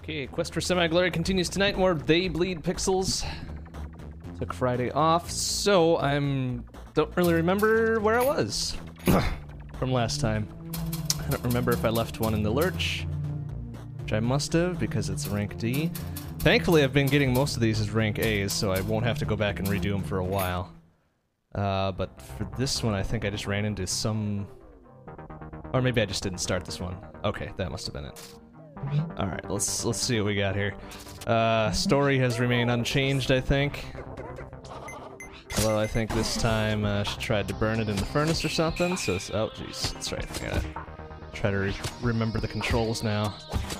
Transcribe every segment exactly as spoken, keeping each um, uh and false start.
Okay, Quest for Semi-Glory continues tonight. More They Bleed Pixels. Took Friday off, so I'm don't really remember where I was from last time. I don't remember if I left one in the lurch, which I must have because it's rank D. Thankfully, I've been getting most of these as rank A's, so I won't have to go back and redo them for a while. Uh, but for this one, I think I just ran into some... Or maybe I just didn't start this one. Okay, that must have been it. Alright, let's let's see what we got here. Uh, story has remained unchanged, I think. Although I think this time uh, she tried to burn it in the furnace or something, so it's... Oh, jeez, that's right, I gotta try to re remember the controls now.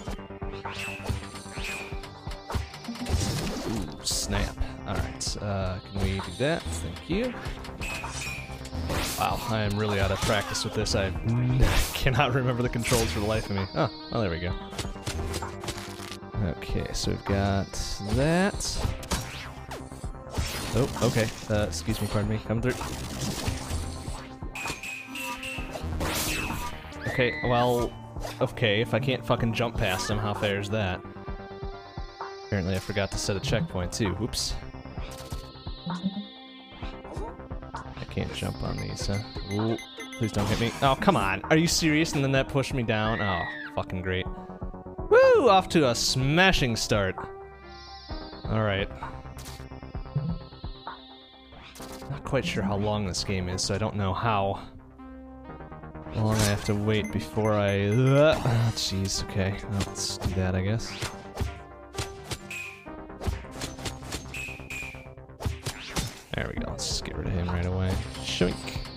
Ooh, snap. Alright, uh, can we do that? Thank you. Wow, I am really out of practice with this. I cannot remember the controls for the life of me. Oh, well, there we go. Okay, so we've got that. Oh, okay. Uh, excuse me, pardon me. Come through. Okay, well, okay, if I can't fucking jump past them, how fair is that? Apparently I forgot to set a checkpoint, too. Whoops. Can't jump on these, huh? Ooh, please don't hit me. Oh, come on. Are you serious? And then that pushed me down? Oh, fucking great. Woo! Off to a smashing start. Alright. Not quite sure how long this game is, so I don't know how long I have to wait before I... Oh, jeez, okay. Well, let's do that, I guess. There we go, let's just get rid of him right away. Shoink.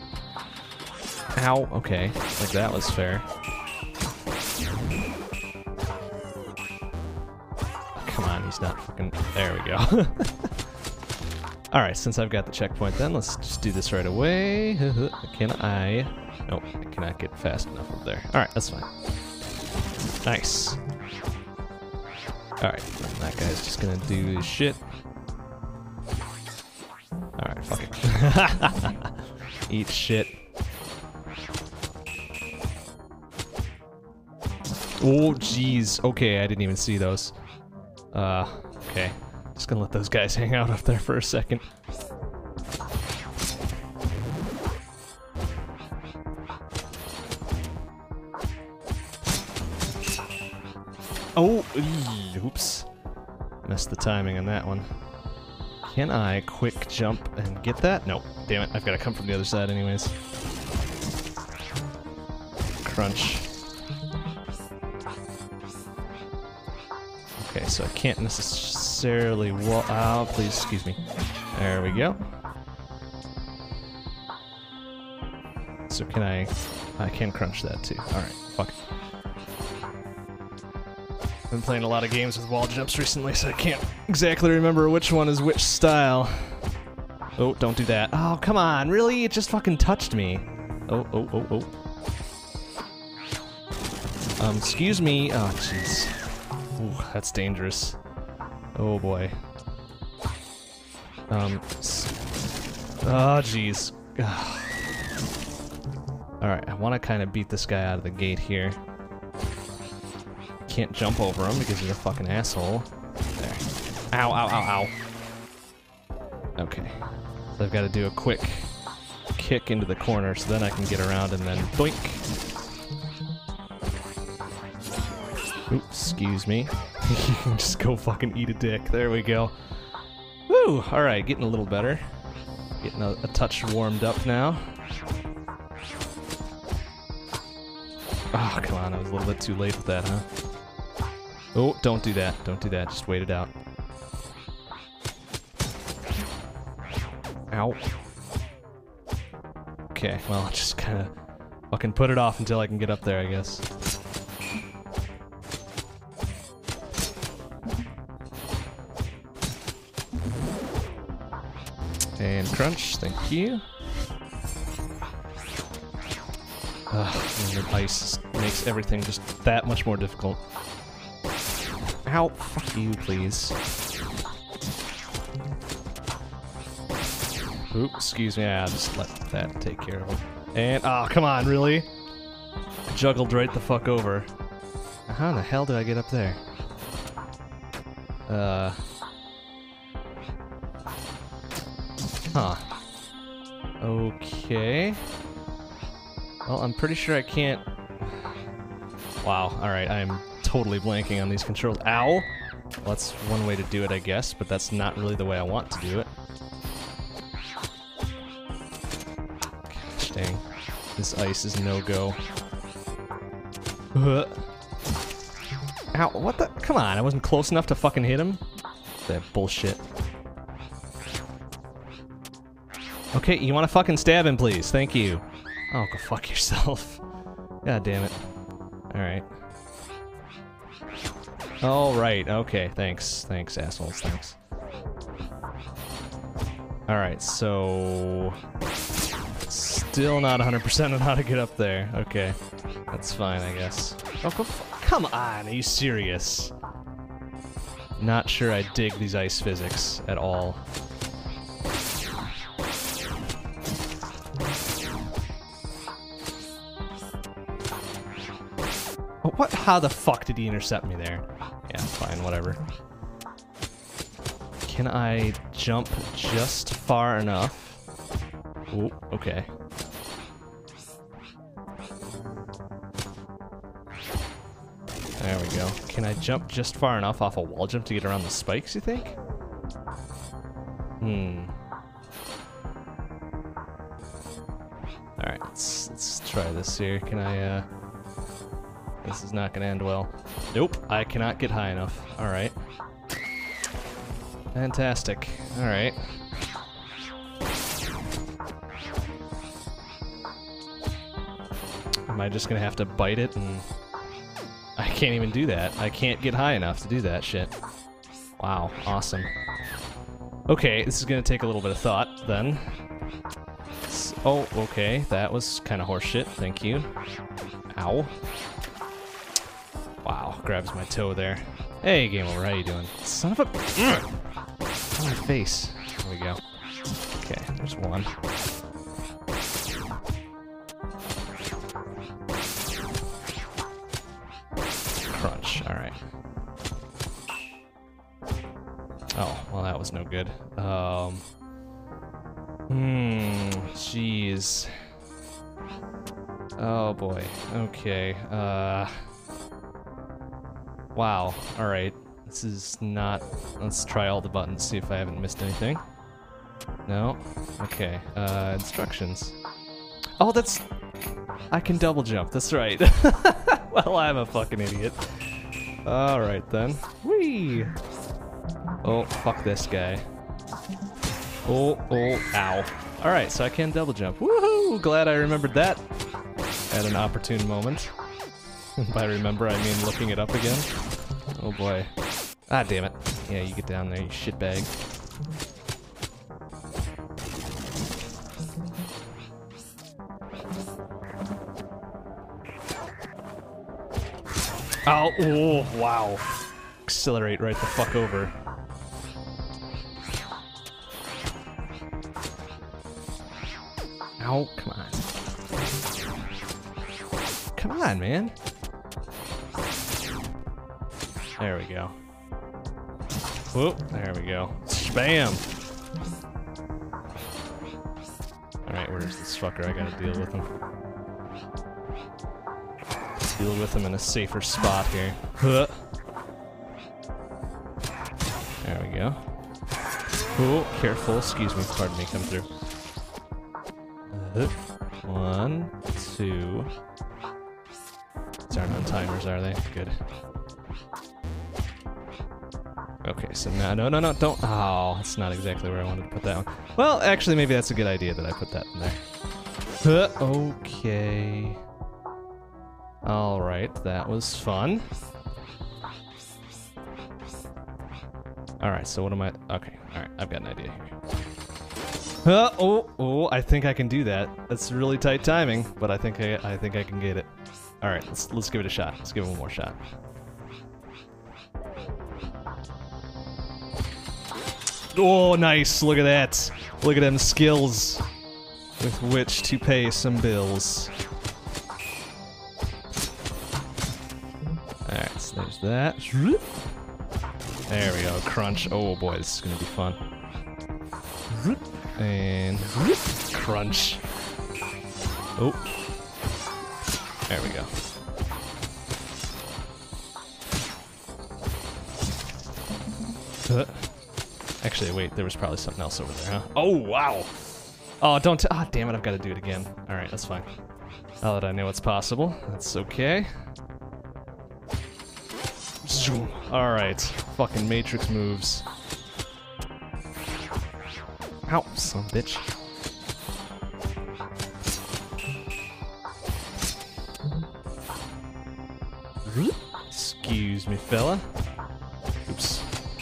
Ow, okay. Like that was fair. Come on, he's not fucking... There we go. Alright, since I've got the checkpoint then, let's just do this right away. Can I... Nope, I cannot get fast enough over there. Alright, that's fine. Nice. Alright, that guy's just gonna do his shit. Alright, fuck it. Eat shit. Oh, jeez. Okay, I didn't even see those. Uh, okay. Just gonna let those guys hang out up there for a second. Oh, ee, oops. Messed the timing on that one. Can I quick jump and get that? Nope. Damn it, I've got to come from the other side anyways. Crunch. Okay, so I can't necessarily wa- Oh, please, excuse me. There we go. So can I... I can crunch that too. Alright, fuck it. I've been playing a lot of games with wall jumps recently, so I can't exactly remember which one is which style. Oh, don't do that. Oh, come on, really? It just fucking touched me. Oh, oh, oh, oh. Um, excuse me. Oh, jeez. Ooh, that's dangerous. Oh, boy. Um, oh, jeez. Alright, I want to kind of beat this guy out of the gate here. Can't jump over him because he's a fucking asshole. There. Ow, ow, ow, ow. Okay. So I've got to do a quick kick into the corner so then I can get around and then boink. Oops, excuse me. You can just go fucking eat a dick. There we go. Woo! Alright, getting a little better. Getting a, a touch warmed up now. Oh, come on, I was a little bit too late with that, huh? Oh, don't do that. Don't do that. Just wait it out. Ow. Okay, well, I'll just kind of fucking put it off until I can get up there, I guess. And crunch, thank you. Ugh, and the ice makes everything just that much more difficult. Ow, fuck you, please. Oop, excuse me, I'll just let that take care of it. And, oh, come on, really? Juggled right the fuck over. How in the hell did I get up there? Uh. Huh. Okay. Well, I'm pretty sure I can't... Wow, alright, I'm totally blanking on these controls. Ow! Well, that's one way to do it, I guess, but that's not really the way I want to do it. Gosh dang. This ice is no-go. Uh. Ow, what the? Come on, I wasn't close enough to fucking hit him? That bullshit. Okay, you wanna fucking stab him, please? Thank you. Oh, go fuck yourself. God damn it. Alright. Alright, okay, thanks. Thanks, assholes, thanks. Alright, so... Still not one hundred percent on how to get up there. Okay. That's fine, I guess. Oh, go f- Come on, are you serious? Not sure I dig these ice physics at all. Oh, what? How the fuck did he intercept me there? Yeah, fine, whatever. Can I jump just far enough? Oh, okay. There we go. Can I jump just far enough off a wall jump to get around the spikes, you think? Hmm. Alright, let's, let's try this here. Can I, uh... This is not gonna end well. Nope, I cannot get high enough. Alright. Fantastic. Alright. Am I just gonna have to bite it and... I can't even do that. I can't get high enough to do that shit. Wow, awesome. Okay, this is gonna take a little bit of thought, then. S oh, okay, that was kind of horseshit, thank you. Ow. Wow, grabs my toe there. Hey, game over, how you doing? Son of a... Ugh! On my face. There we go. Okay, there's one. Crunch, alright. Oh, well that was no good. Um... Hmm, jeez. Oh boy, okay, uh... Wow, alright. This is not... Let's try all the buttons, see if I haven't missed anything. No? Okay, uh, instructions. Oh, that's... I can double jump, that's right. Well, I'm a fucking idiot. Alright then. Whee! Oh, fuck this guy. Oh, oh, ow. Alright, so I can double jump. Woohoo! Glad I remembered that at an opportune moment. By remember, I mean looking it up again. Oh boy. Ah, damn it. Yeah, you get down there, you shitbag. Oh, oh, wow. Accelerate right the fuck over. Ow, come on. Come on, man. There we go. Whoop, there we go. Spam! Alright, where's this fucker? I gotta deal with him. Deal with him in a safer spot here. Huh. There we go. Oh, careful. Excuse me. Pardon me. Come through. Uh, one, two. These aren't on timers, are they? Good. Okay, so now, no, no, no, don't. Oh, that's not exactly where I wanted to put that one. Well, actually, maybe that's a good idea that I put that in there. Huh, okay. Alright, that was fun. Alright, so what am I... Okay, alright, I've got an idea here. Uh, oh, oh, I think I can do that. That's really tight timing, but I think I, I think I can get it. Alright, let's, let's give it a shot. Let's give it one more shot. Oh, nice! Look at that! Look at them skills with which to pay some bills. Alright, so there's that. There we go. Crunch. Oh boy, this is gonna be fun. And crunch. Oh. There we go. Uh, actually, wait, there was probably something else over there, huh? Oh, wow! Oh, don't t- ah, damn it, I've got to do it again. Alright, that's fine. Now that I know it's possible, that's okay. Zoom. Alright, fucking Matrix moves. Ow, son of a bitch. Excuse me, fella. Oops.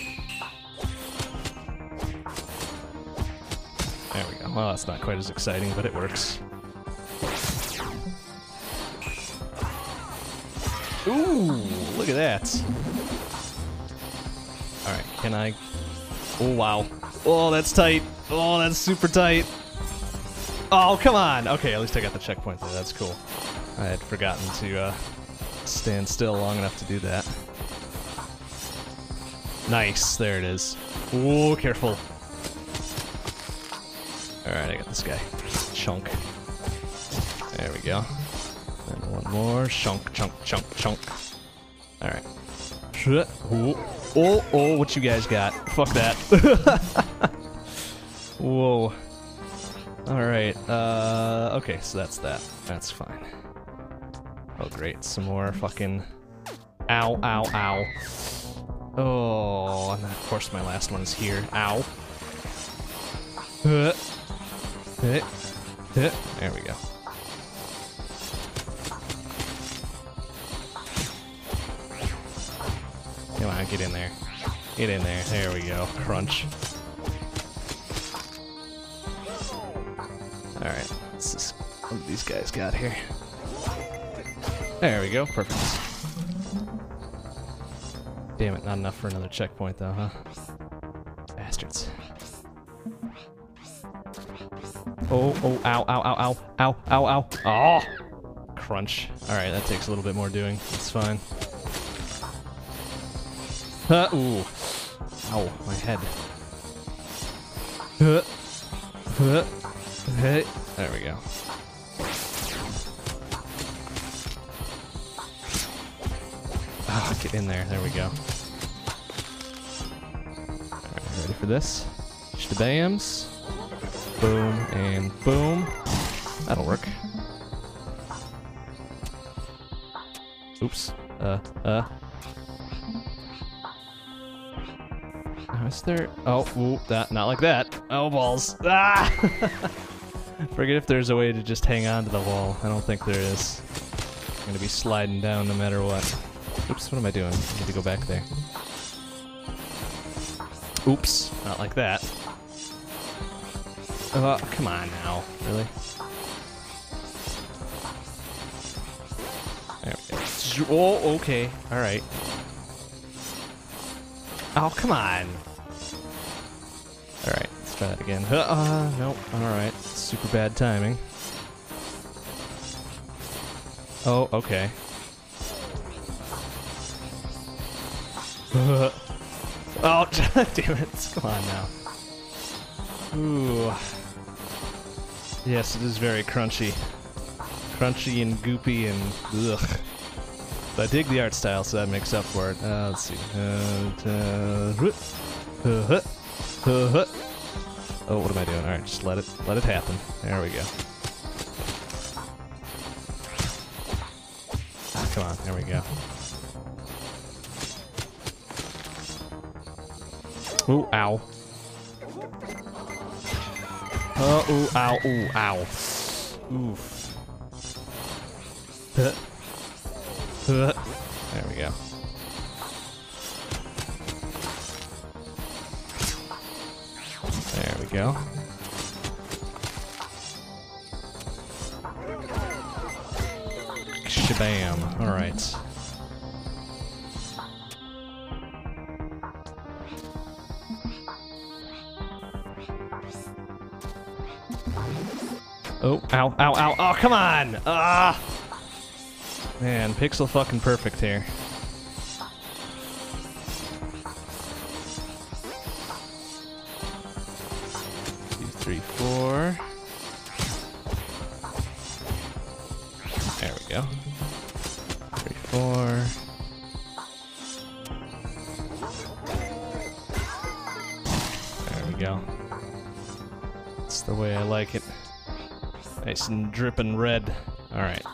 There we go. Well, that's not quite as exciting, but it works. Ooh, look at that. Alright, can I... Oh, wow. Oh, that's tight. Oh, that's super tight. Oh, come on. Okay, at least I got the checkpoint there. That's cool. I had forgotten to uh, stand still long enough to do that. Nice. There it is. Oh, careful. Alright, I got this guy. Chunk. There we go. And one more. Chunk, chunk, chunk, chunk. Alright. Oh, oh, oh, what you guys got? Fuck that. Whoa. Alright, uh, okay, so that's that. That's fine. Oh, great. Some more fucking... Ow, ow, ow. Oh, and of course my last one is here. Ow. Uh. There we go. Come on, get in there. Get in there. There we go. Crunch. Alright, let's just... What do these guys got here? There we go. Perfect. Damn it, not enough for another checkpoint though, huh? Bastards. Oh, oh, ow, ow, ow, ow, ow, ow, ow. Oh! Crunch. Alright, that takes a little bit more doing. It's fine. Huh, ooh. Ow, my head. Huh. Huh. Hey. There we go. Ah, get in there. There we go. Alright, ready for this? Shabams. Boom and boom. That'll work. Oops. Uh, uh. Now is there... Oh, ooh, that, not like that. Oh, balls. Ah! Forget if there's a way to just hang on to the wall. I don't think there is. I'm gonna be sliding down no matter what. Oops, what am I doing? I need to go back there. Oops, not like that. Oh, come on now. Really? There we go. Oh, okay. Alright. Oh, come on. Alright, let's try that again. Uh, uh nope. Alright. Super bad timing. Oh, okay. Oh, damn it. Come on now. Ooh. Yes, it is very crunchy. Crunchy and goopy and ugh. But I dig the art style, so that makes up for it. Uh, let's see. Uh, uh, uh, oh, what am I doing? Alright, just let it let it happen. There we go. Ah, come on, there we go. Ooh, ow. Oh, ooh, ow, ooh, ow. Oof. Huh. Huh. There we go. There we go. Shabam. Alright. Oh, ow, ow, ow. Oh, come on! Ah! Man, pixel fucking perfect here. three, four. There we go. Three, four. There we go. That's the way I like it. Nice and dripping red. All right.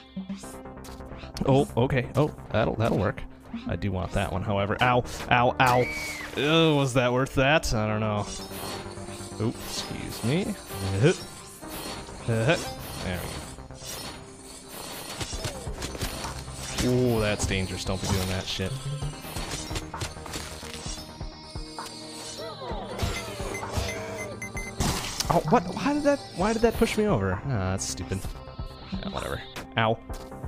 Oh, okay. Oh, that'll that'll work. I do want that one, however. Ow, ow, ow. Oh, was that worth that? I don't know. Oh, excuse me. There we go. Ooh, that's dangerous. Don't be doing that shit. Oh, what? Why did that? Why did that push me over? Ah, that's stupid. Yeah, whatever. Ow.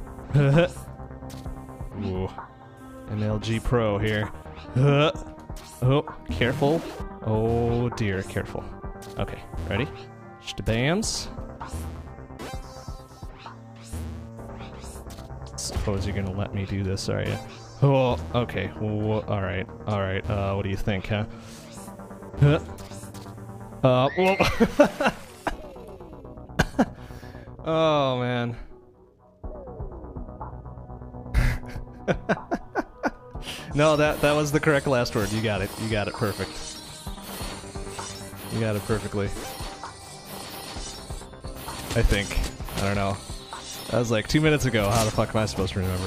Ooh. M L G Pro here. Oh, careful. Oh dear, careful. Okay, ready? Shtabams. Suppose you're gonna let me do this, are you? Oh, okay. Well, all right, all right. Uh, what do you think, huh? Huh? Uh, whoa. Oh man. No, that that was the correct last word. You got it. You got it perfect. You got it perfectly. I think. I don't know. That was like two minutes ago. How the fuck am I supposed to remember?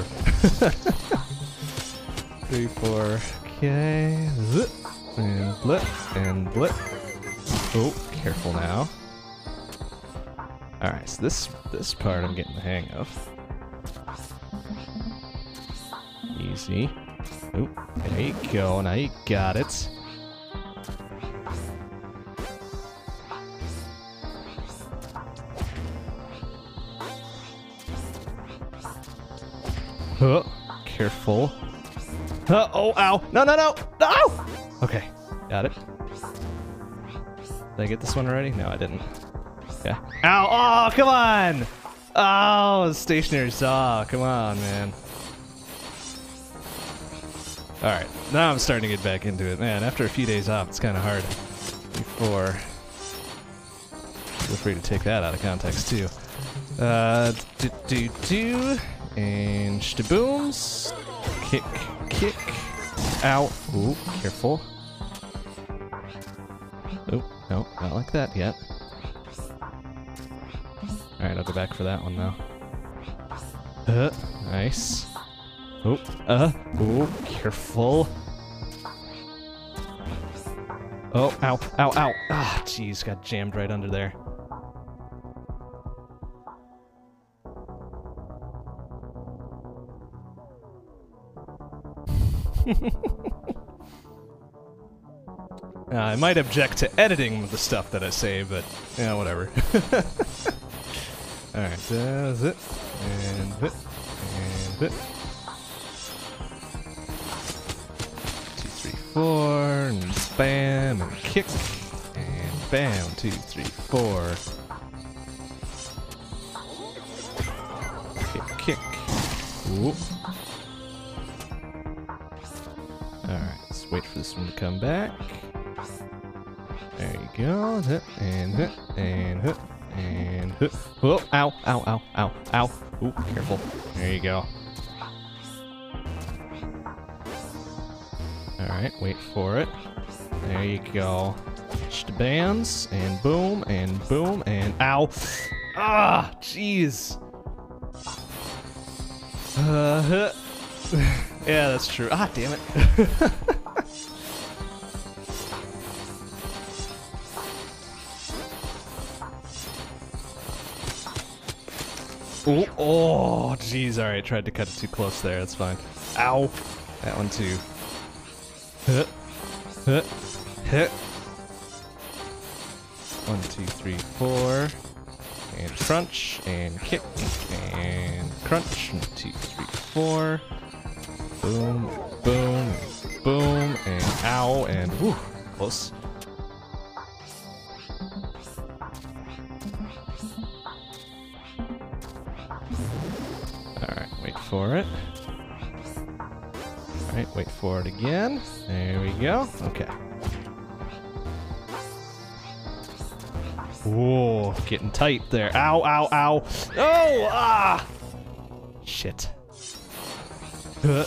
Three, four. Okay. Zip. And blip. And blip. Oh, careful now. Alright, so this this part I'm getting the hang of. Easy. Oh, there you go. Now you got it. Oh, careful. Uh, oh, ow. No, no, no. No! Okay, got it. Did I get this one already? No, I didn't. Yeah. Ow! Oh, come on! Oh, stationary saw. Come on, man. Alright, now I'm starting to get back into it. Man, after a few days off, it's kind of hard. Before. Feel free to take that out of context, too. Uh, do do do. And shtabooms. Kick, kick. Ow. Ooh, careful. Oh, no, not like that yet. Alright, I'll go back for that one now. Uh, nice. Oh, uh, oh, careful. Oh, ow, ow, ow. Ah, jeez, got jammed right under there. uh, I might object to editing the stuff that I say, but, yeah, whatever. Alright, uh, zip, and zip, and zip. Four, and bam, and kick, and bam, two, three, four. Kick, kick. Ooh. Alright, let's wait for this one to come back. There you go. Hit, and hit, and hit, and hit. Oh, ow, ow, ow, ow, ow. Ooh, careful. There you go. Alright, wait for it. There you go. Shtabams, and boom, and boom, and ow. Ah, jeez. Uh, yeah, that's true. Ah, damn it. Oh, oh, jeez. Alright, tried to cut it too close there. That's fine. Ow. That one too. Huh. Huh. Huh. One, two, three, four. And crunch, and kick, and crunch. One, two, three, four. Boom, boom, boom, and ow, and whew, close. Alright, wait for it. Alright, wait for it again. There we go. Okay. Whoa, getting tight there. Ow, ow, ow. Oh, ah! Shit. Uh.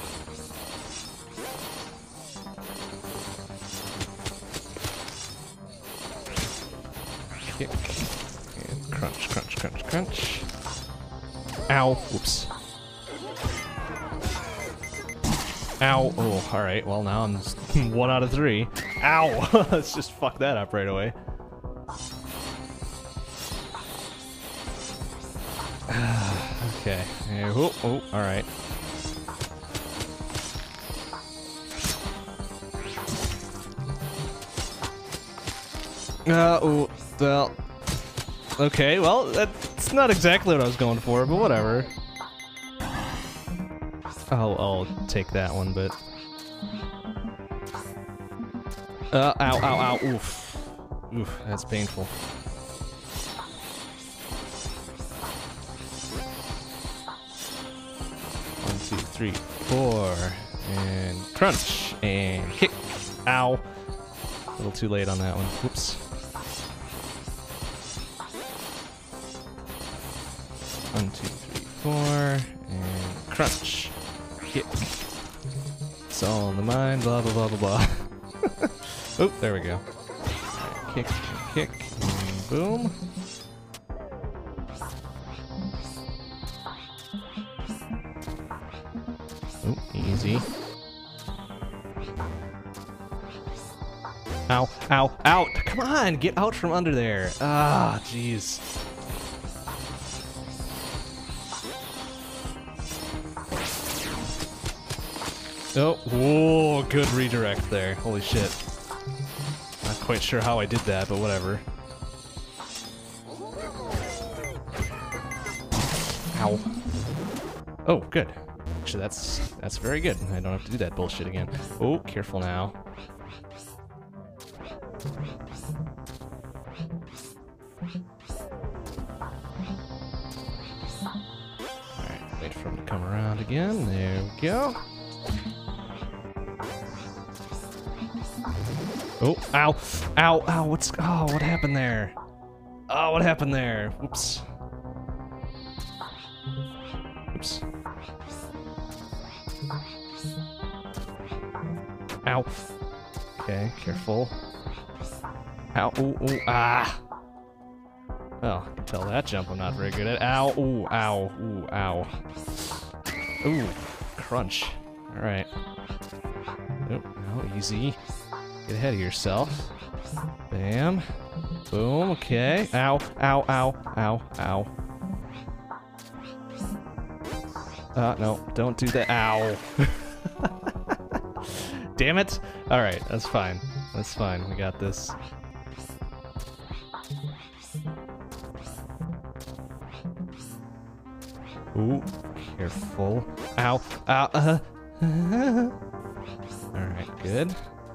Kick. And crunch, crunch, crunch, crunch. Ow. Whoops. Ow. Oh, alright. Well, now I'm just one out of three. Ow! Let's just fuck that up right away. Okay. Oh, oh, alright. Uh, oh, well. Okay, well, that's not exactly what I was going for, but whatever. I'll, I'll take that one, but... Uh, ow, ow, ow, oof. Oof, that's painful. One, two, three, four, and crunch, and kick. Ow. A little too late on that one. Whoops. One, two, three, four, and crunch. Kick. It's all in the mind, blah, blah, blah, blah, blah. Oh, there we go. Right, kick, kick, and boom. Oh, easy. Ow, ow, out! Come on, get out from under there. Ah, jeez. Oh, whoa, good redirect there. Holy shit. Not quite sure how I did that, but whatever. Ow. Oh, good. Actually, that's that's very good. I don't have to do that bullshit again. Oh, careful now. Alright, wait for him to come around again. There we go. Oh, ow, ow, ow, what's, oh, what happened there? Oh, what happened there? Whoops. Oops. Ow. Okay, careful. Ow, ooh, ooh, ah. Well, I can tell that jump I'm not very good at. Ow, ooh, ow, ooh, ow. Ooh, crunch. Alright. Oh, no, easy. Get ahead of yourself. Bam. Boom, okay. Ow, ow, ow, ow, ow. Uh, no, don't do that. Ow. Damn it. Alright, that's fine. That's fine. We got this. Ooh, careful. Ow, ow, uh. Alright, good.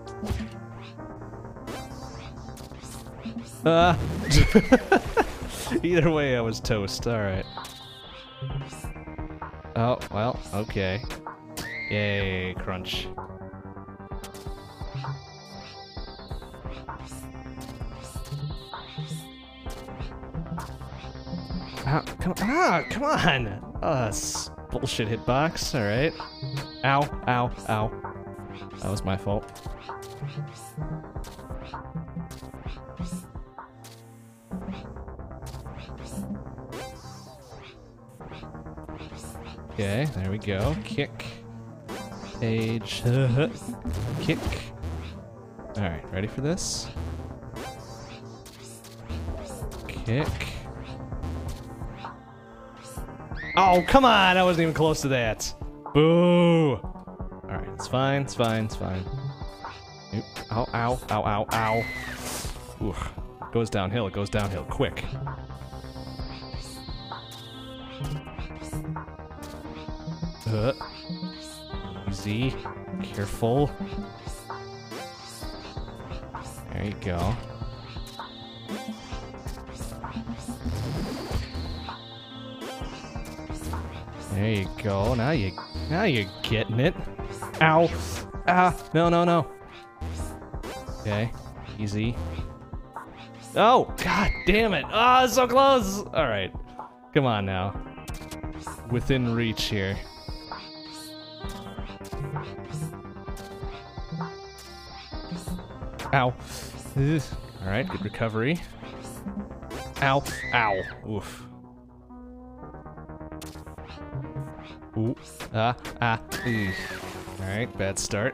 Uh. Either way, I was toast. Alright. Oh, well, okay. Yay, crunch. Ah, come, ah, come on! Uh, bullshit hitbox, alright. Ow, ow, ow. That was my fault. Okay, there we go. Kick. Page. Kick. Alright, ready for this? Kick. Oh, come on! I wasn't even close to that. Boo! Alright, it's fine, it's fine, it's fine. Oop. Ow, ow, ow, ow, ow. Oof. It goes downhill, it goes downhill quick. Uh, easy. Careful. There you go. There you go. Now you, now you're getting it. Ow! Ah! No! No! No! Okay. Easy. Oh, god damn it. Ah, oh, so close. All right. Come on now. Within reach here. Ow. Ugh. All right, good recovery. Ow. Ow. Oof. Ooh. Ah. Ah. Ugh. All right, bad start.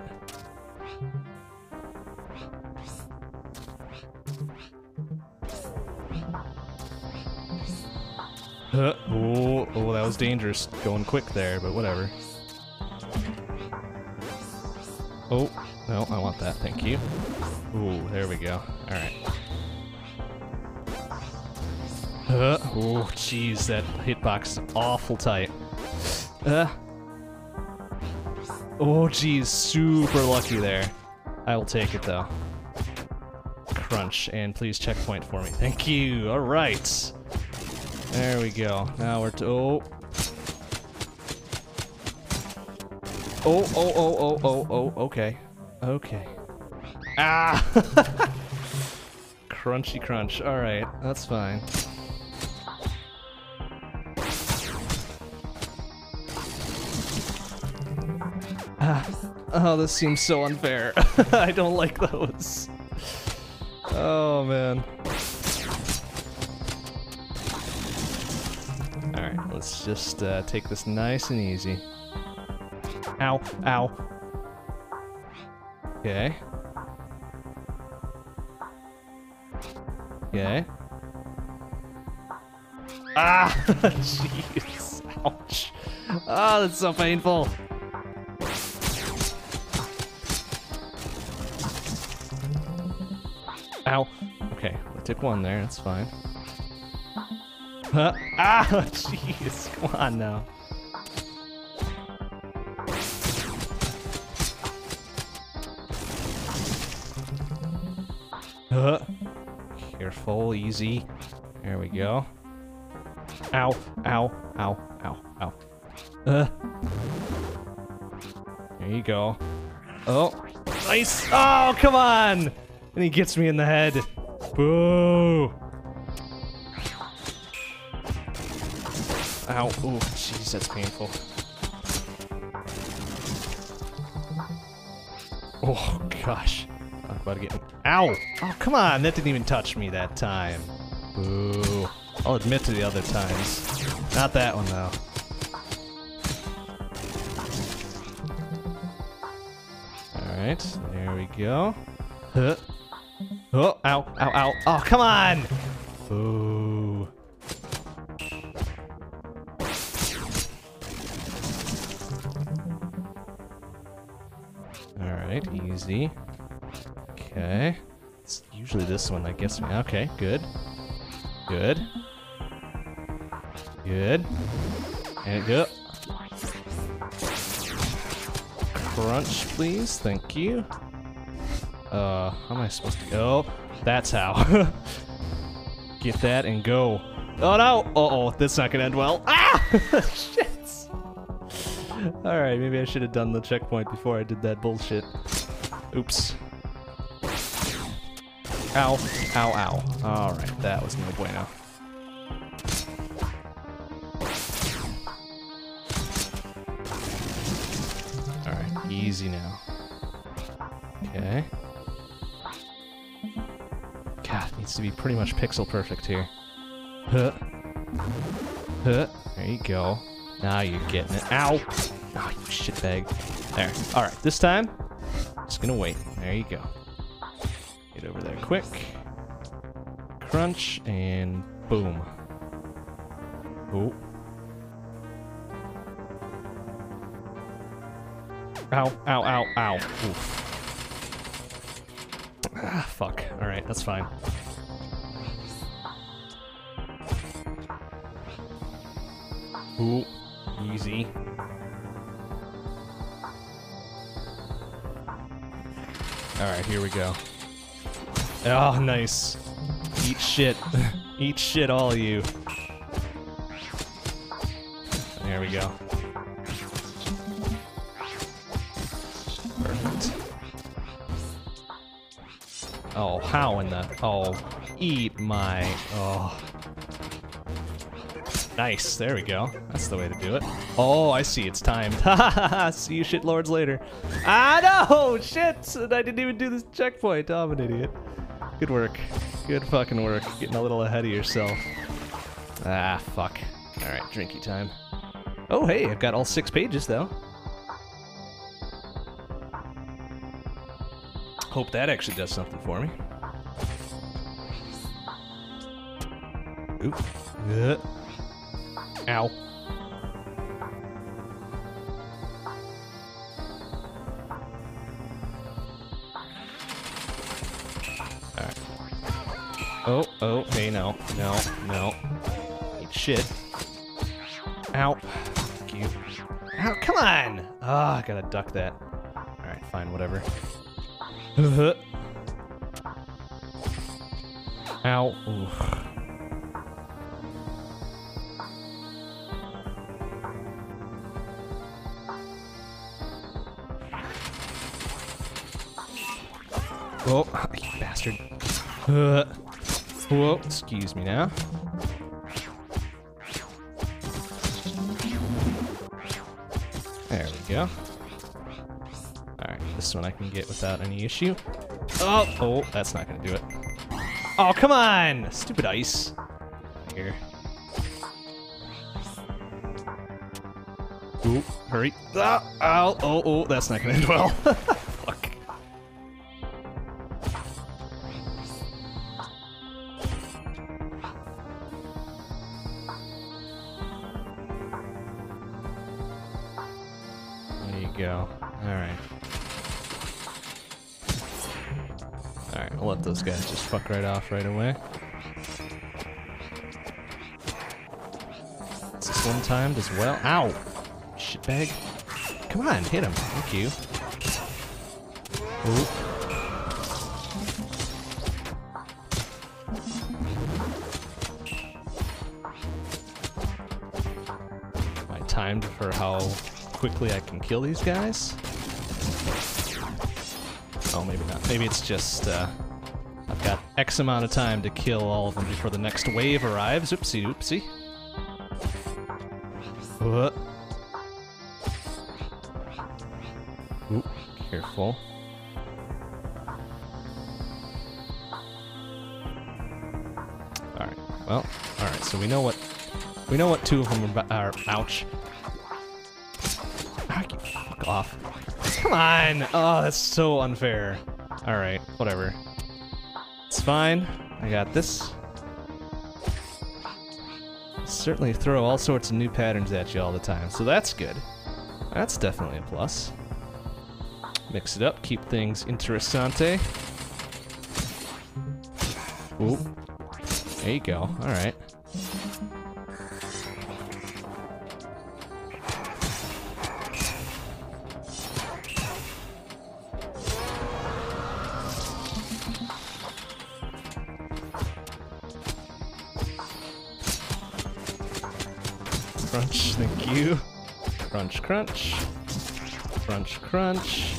Uh, oh, oh, that was dangerous. Going quick there, but whatever. Oh, no, I want that, thank you. Ooh, there we go. Alright. Uh, oh, jeez, that hitbox is awful tight. Uh. Oh, jeez, super lucky there. I will take it, though. Crunch, and please checkpoint for me. Thank you, alright. There we go. Now we're to oh. Oh, oh, oh, oh, oh, oh, okay. Okay. Ah! Crunchy crunch. Alright, that's fine. Ah. Oh, this seems so unfair. I don't like those. Oh, man. Let's just uh, take this nice and easy. Ow, ow. Okay. Okay. Ah! Jeez. Ouch. Ah, oh, that's so painful. Ow. Okay, I took one there, that's fine. Huh? Ah, jeez, come on now. Uh, careful, easy. There we go. Ow, ow, ow, ow, ow. Uh. There you go. Oh, nice. Oh, come on. And he gets me in the head. Boo. Ow, ooh, jeez, that's painful. Oh, gosh. I'm about to get... Ow! Oh, come on, that didn't even touch me that time. Boo. I'll admit to the other times. Not that one, though. Alright, there we go. Huh. Oh, ow, ow, ow. Oh, come on! Boo. Alright, easy. Okay. It's usually this one that gets me. Okay, good. Good. Good. And go. Crunch, please. Thank you. Uh, how am I supposed to go? That's how. Get that and go. Oh no! Uh-oh, that's not gonna end well. Ah! Shit! Alright, maybe I should have done the checkpoint before I did that bullshit. Oops. Ow. Ow, ow. Alright, that was no bueno. Alright, easy now. Okay. God, it needs to be pretty much pixel perfect here. Huh. Huh. There you go. Now you're getting it. Ow! Oh, you shitbag. There. Alright, this time, just gonna wait. There you go. Get over there quick. Crunch, and boom. Oh. Ow, ow, ow, ow. Oof. Ah, fuck. Alright, that's fine. Ooh, easy. Alright, here we go. Oh, nice. Eat shit. Eat shit, all of you. There we go. Perfect. Oh, how in the... Oh, Eat my... Oh. Nice, there we go. That's the way to do it. Oh, I see, it's timed. See you shit lords later. Ah, no! Shit! I didn't even do this checkpoint. Oh, I'm an idiot. Good work. Good fucking work. Getting a little ahead of yourself. Ah, fuck. Alright, drinky time. Oh, hey, I've got all six pages, though. Hope that actually does something for me. Oop. Uh. Ow. Alright. Oh, oh, hey, no, no, no. Eat shit. Ow. Fuck you. Ow, come on! Ah, oh, I gotta duck that. Alright, fine, whatever. Ow. Oof. Oh, you bastard. Uh, whoa, excuse me now. There we go. Alright, this one I can get without any issue. Oh, oh, that's not gonna do it. Oh, come on! Stupid ice. Here. Ooh, hurry. Ah, ow, oh, oh, that's not gonna end well. Fuck. There you go. Alright. Alright, I'll let those guys just fuck right off right away. Is this one timed as well? Ow! Shitbag. Come on, hit him. Thank you. Ooh. Am I timed for how quickly I can kill these guys? Oh, maybe not. Maybe it's just, uh, I've got X amount of time to kill all of them before the next wave arrives. Oopsie, oopsie. Uh. Oop, careful. Alright, well, alright, so we know what, we know what two of them are, are ouch. Ah, fuck off. Come on! Oh, that's so unfair. Alright, whatever. It's fine. I got this. Certainly throw all sorts of new patterns at you all the time, so that's good. That's definitely a plus. Mix it up, keep things interessante. Ooh. There you go, alright. Crunch, thank you. Crunch, crunch. Crunch, crunch.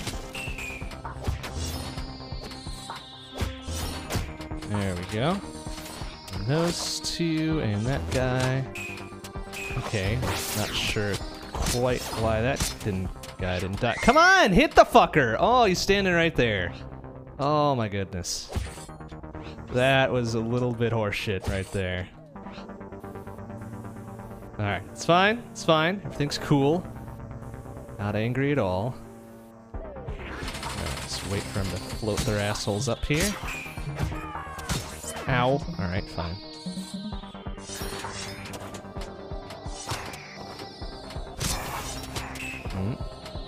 There we go. And those two, and that guy. Okay, not sure quite why that didn't guy didn't die. Come on, hit the fucker! Oh, he's standing right there. Oh my goodness. That was a little bit horseshit right there. Alright, it's fine, it's fine. Everything's cool. Not angry at all. Alright, just wait for him to float their assholes up here. Ow. Alright, fine. Mm.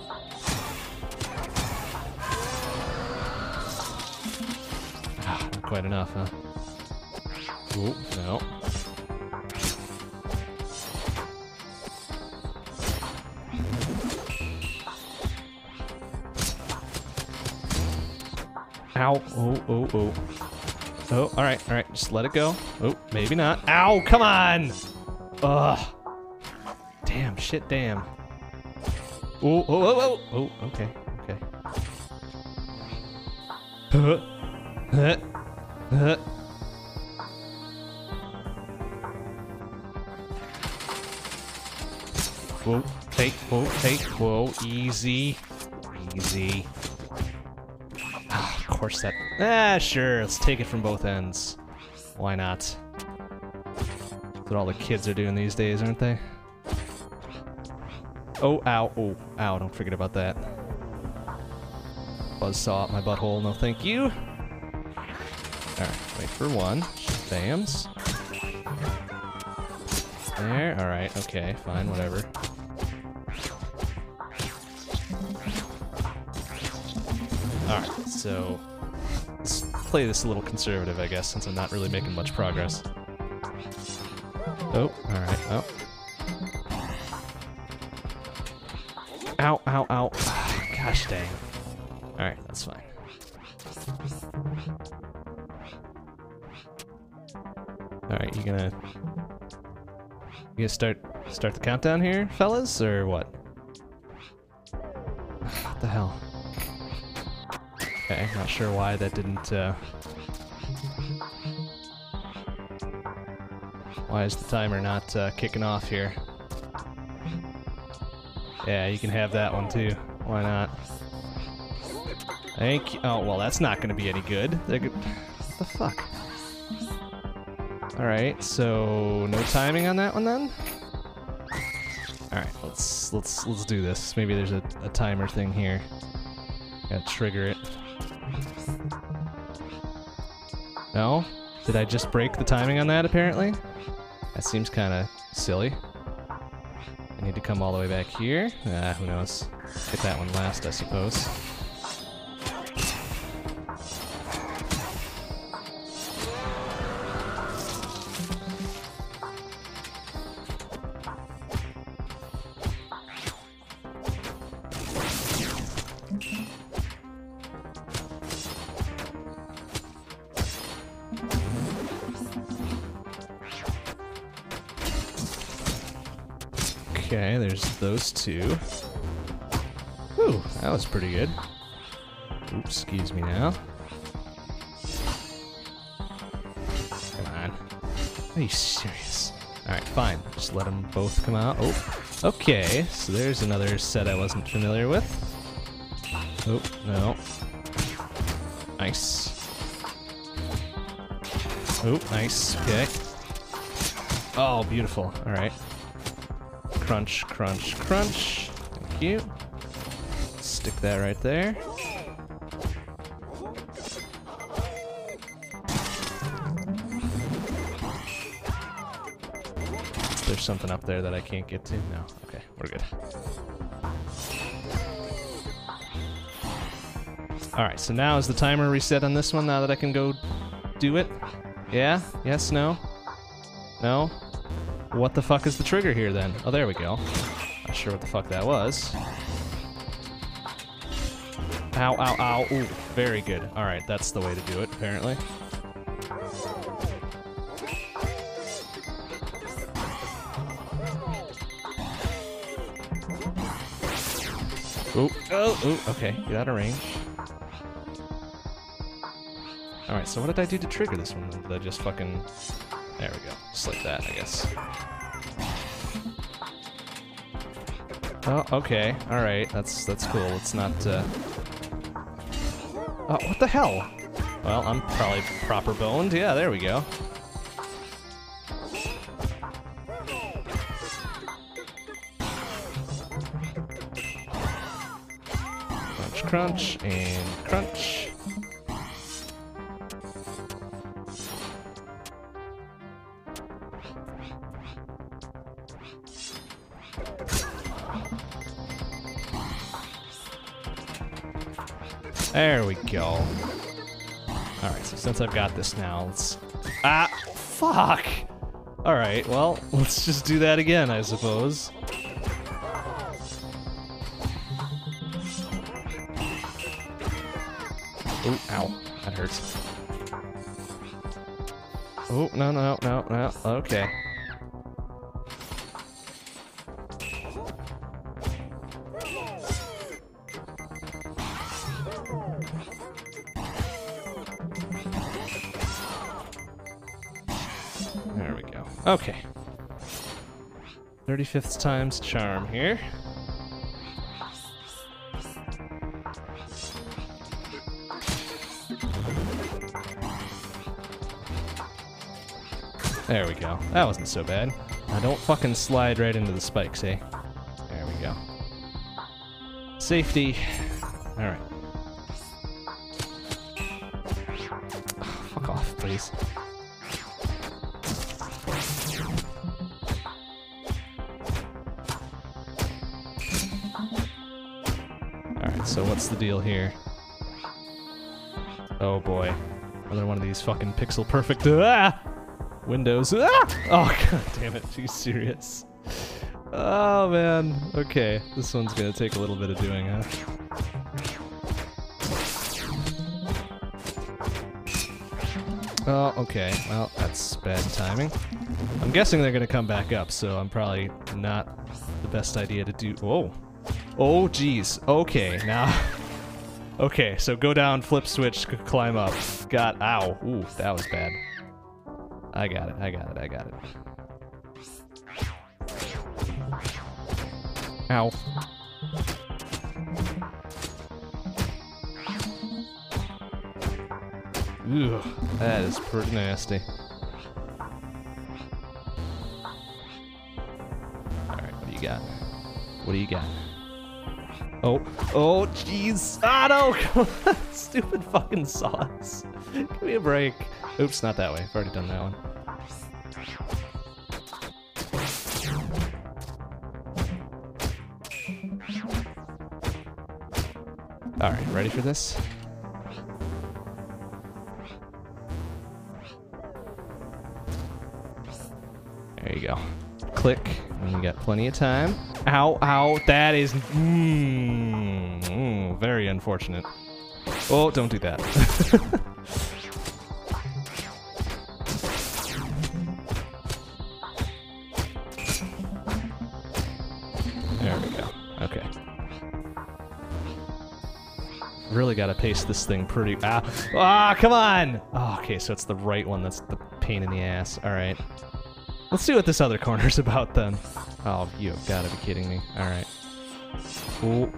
Ah, not quite enough, huh? Ooh, no. Ow. Oh, oh, oh. Oh, alright, alright. Just let it go. Oh, maybe not. Ow, come on! Ugh. Damn, shit, damn. Oh, oh, oh, oh. Oh, okay, okay. Huh. Huh. Huh. Whoa, hey, whoa, hey, whoa, easy. Easy. Ah, of course that... Ah, sure, let's take it from both ends. Why not? That's what all the kids are doing these days, aren't they? Oh, ow, oh, ow, don't forget about that. Buzzsaw up my butthole, no thank you. Alright, wait for one. Bams. There, alright, okay, fine, whatever. Alright, so... let's play this a little conservative, I guess, since I'm not really making much progress. Oh, alright, oh. Ow, ow, ow. Gosh dang. Alright, that's fine. Alright, you gonna... You gonna start start the countdown here, fellas, or what? What the hell? Okay, not sure why that didn't, uh... Why is the timer not uh, kicking off here? Yeah, you can have that one too. Why not? Thank you. Oh, well, that's not gonna be any good. They're good. What the fuck? Alright, so no timing on that one then? Alright, let's let's let's do this. Maybe there's a, a timer thing here. Gotta trigger it. No? Did I just break the timing on that apparently? That seems kinda silly. I need to come all the way back here. Ah, who knows? Hit that one last, I suppose. Okay, there's those two. Ooh, that was pretty good. Oops, excuse me now. Come on. Are you serious? Alright, fine. Just let them both come out. Oh, okay. So there's another set I wasn't familiar with. Oh, no. Nice. Oh, nice. Okay. Oh, beautiful. Alright. Crunch, crunch, crunch. Thank you. Stick that right there. There's something up there that I can't get to? No. Okay, we're good. Alright, so now is the timer reset on this one now that I can go do it? Yeah? Yes? No? No? What the fuck is the trigger here then? Oh, there we go. Not sure what the fuck that was. Ow, ow, ow. Ooh, very good. Alright, that's the way to do it, apparently. Ooh, oh, ooh, okay, get out of range. Alright, so what did I do to trigger this one? Did I just fucking... There we go. Just like that, I guess. Oh, okay. Alright, that's that's cool. It's not, uh... Oh, what the hell? Well, I'm probably proper boned. Yeah, there we go. Crunch, crunch, and crunch. There we go. Alright, so since I've got this now, let's... Ah! Fuck! Alright, well, let's just do that again, I suppose. Oh, ow. That hurts. Oh, no, no, no, no. Okay. There we go. Okay. thirty-fifth time's charm here. There we go. That wasn't so bad. Now don't fucking slide right into the spikes, eh? There we go. Safety. Alright. Oh, fuck off, please. Alright, so what's the deal here? Oh boy. Another one of these fucking pixel perfect. Ah! Windows. Ah! Oh, god damn it. Are you serious? Oh, man. Okay. This one's gonna take a little bit of doing, huh? Oh, okay. Well, that's bad timing. I'm guessing they're gonna come back up, so I'm probably not the best idea to do. Whoa. Oh, geez. Okay, now. Okay, so go down, flip switch, climb up. Got. Ow. Ooh, that was bad. I got it, I got it, I got it. Ow. Ugh, that is pretty nasty. Alright, what do you got? What do you got? Oh, oh, jeez. Ah, no! Stupid fucking sauce. Give me a break. Oops, not that way. I've already done that one. Alright, ready for this? There you go. Click, and you got plenty of time. Ow, ow, that is mm, mm, very unfortunate. Oh, don't do that. There we go. Okay. Really gotta pace this thing pretty. Ah, ah, come on! Oh, okay, so it's the right one that's the pain in the ass. All right. Let's see what this other corner's about then. Oh, you have gotta be kidding me. All right. Oh.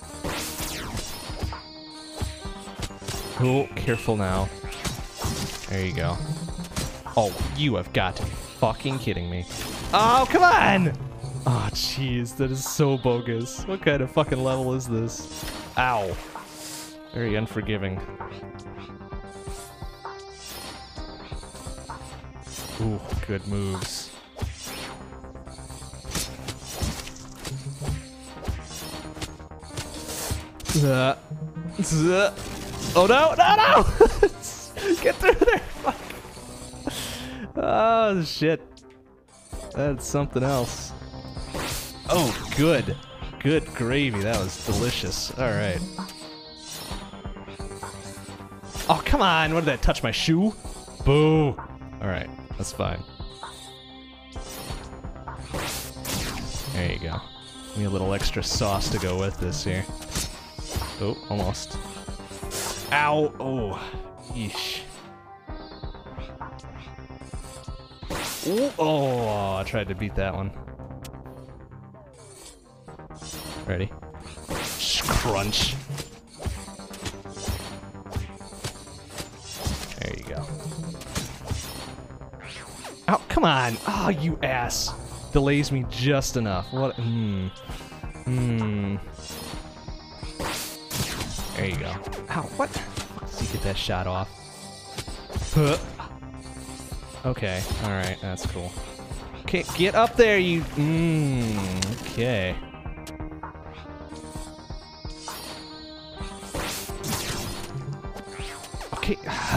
Oh, careful now. There you go. Oh, you have got to be fucking kidding me. Oh, come on! Oh, jeez, that is so bogus. What kind of fucking level is this? Ow. Very unforgiving. Ooh, good moves. Uh, uh, oh no, no, no! Get through there, fuck. Oh, shit. That's something else. Oh, good. Good gravy, that was delicious. Alright. Oh, come on! What did that touch my shoe? Boo! Alright, that's fine. There you go. Give me a little extra sauce to go with this here. Oh, almost. Ow! Oh, yeesh. Ooh, oh, I tried to beat that one. Ready? Crunch. There you go. Oh, come on! Oh, you ass! Delays me just enough. What? Hmm. Hmm. There you go. Ow, what? Did you get that shot off? Huh. Okay, alright, that's cool. Okay, get up there, you... Mmm, okay. Okay.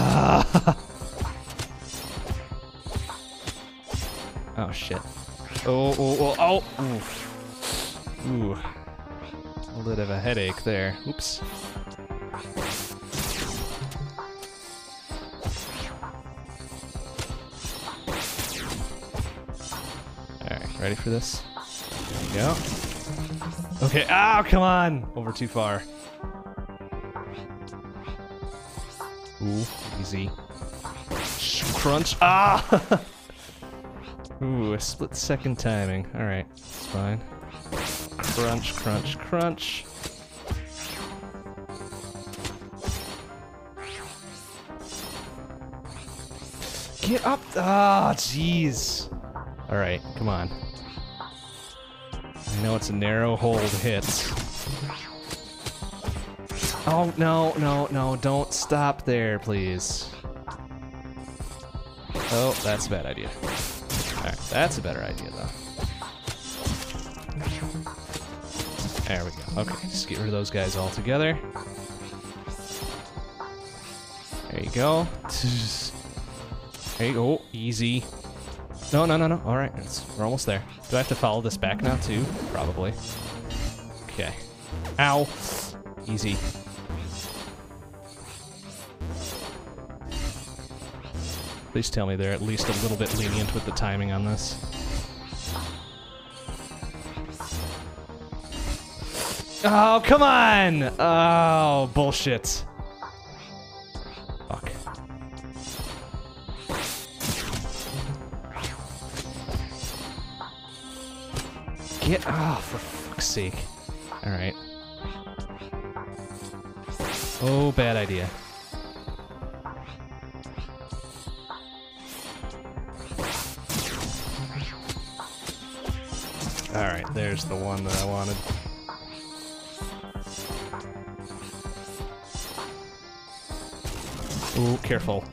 Oh, shit. Oh, oh, oh, oh! Oof. Ooh. A little bit of a headache there. Oops. Alright, ready for this? There you go. Okay, ow, come on! Over too far. Ooh, easy. Crunch. Ah! Ooh, a split second timing. Alright, it's fine. Crunch, crunch, crunch. Get up! Ah, oh, jeez. Alright, come on. I know it's a narrow hold hit. Oh, no, no, no, don't stop there, please. Oh, that's a bad idea. Alright, that's a better idea, though. There we go. Okay, just get rid of those guys all together. There you go. There you go. Easy. No, no, no, no. Alright, we're almost there. Do I have to follow this back now, too? Probably. Okay. Ow. Easy. Please tell me they're at least a little bit lenient with the timing on this. Oh, come on! Oh, bullshit. Fuck. Get off, for fuck's sake. Alright. Oh, bad idea. Alright, there's the one that I wanted. Ooh, careful.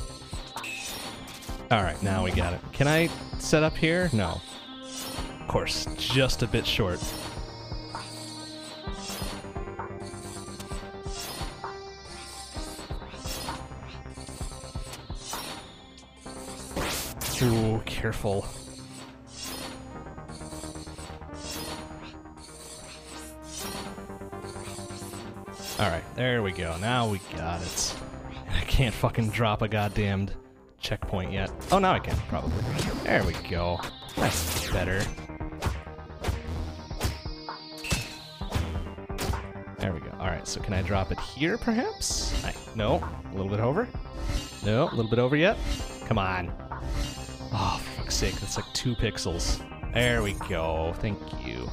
Alright, now we got it. Can I set up here? No. Of course, just a bit short. Ooh, careful. Alright, there we go. Now we got it. I can't fucking drop a goddamn checkpoint yet. Oh, now I can, probably. There we go. That's better. There we go. Alright, so can I drop it here, perhaps? I, no. A little bit over? No, a little bit over yet? Come on. Oh, for fuck's sake, that's like two pixels. There we go. Thank you.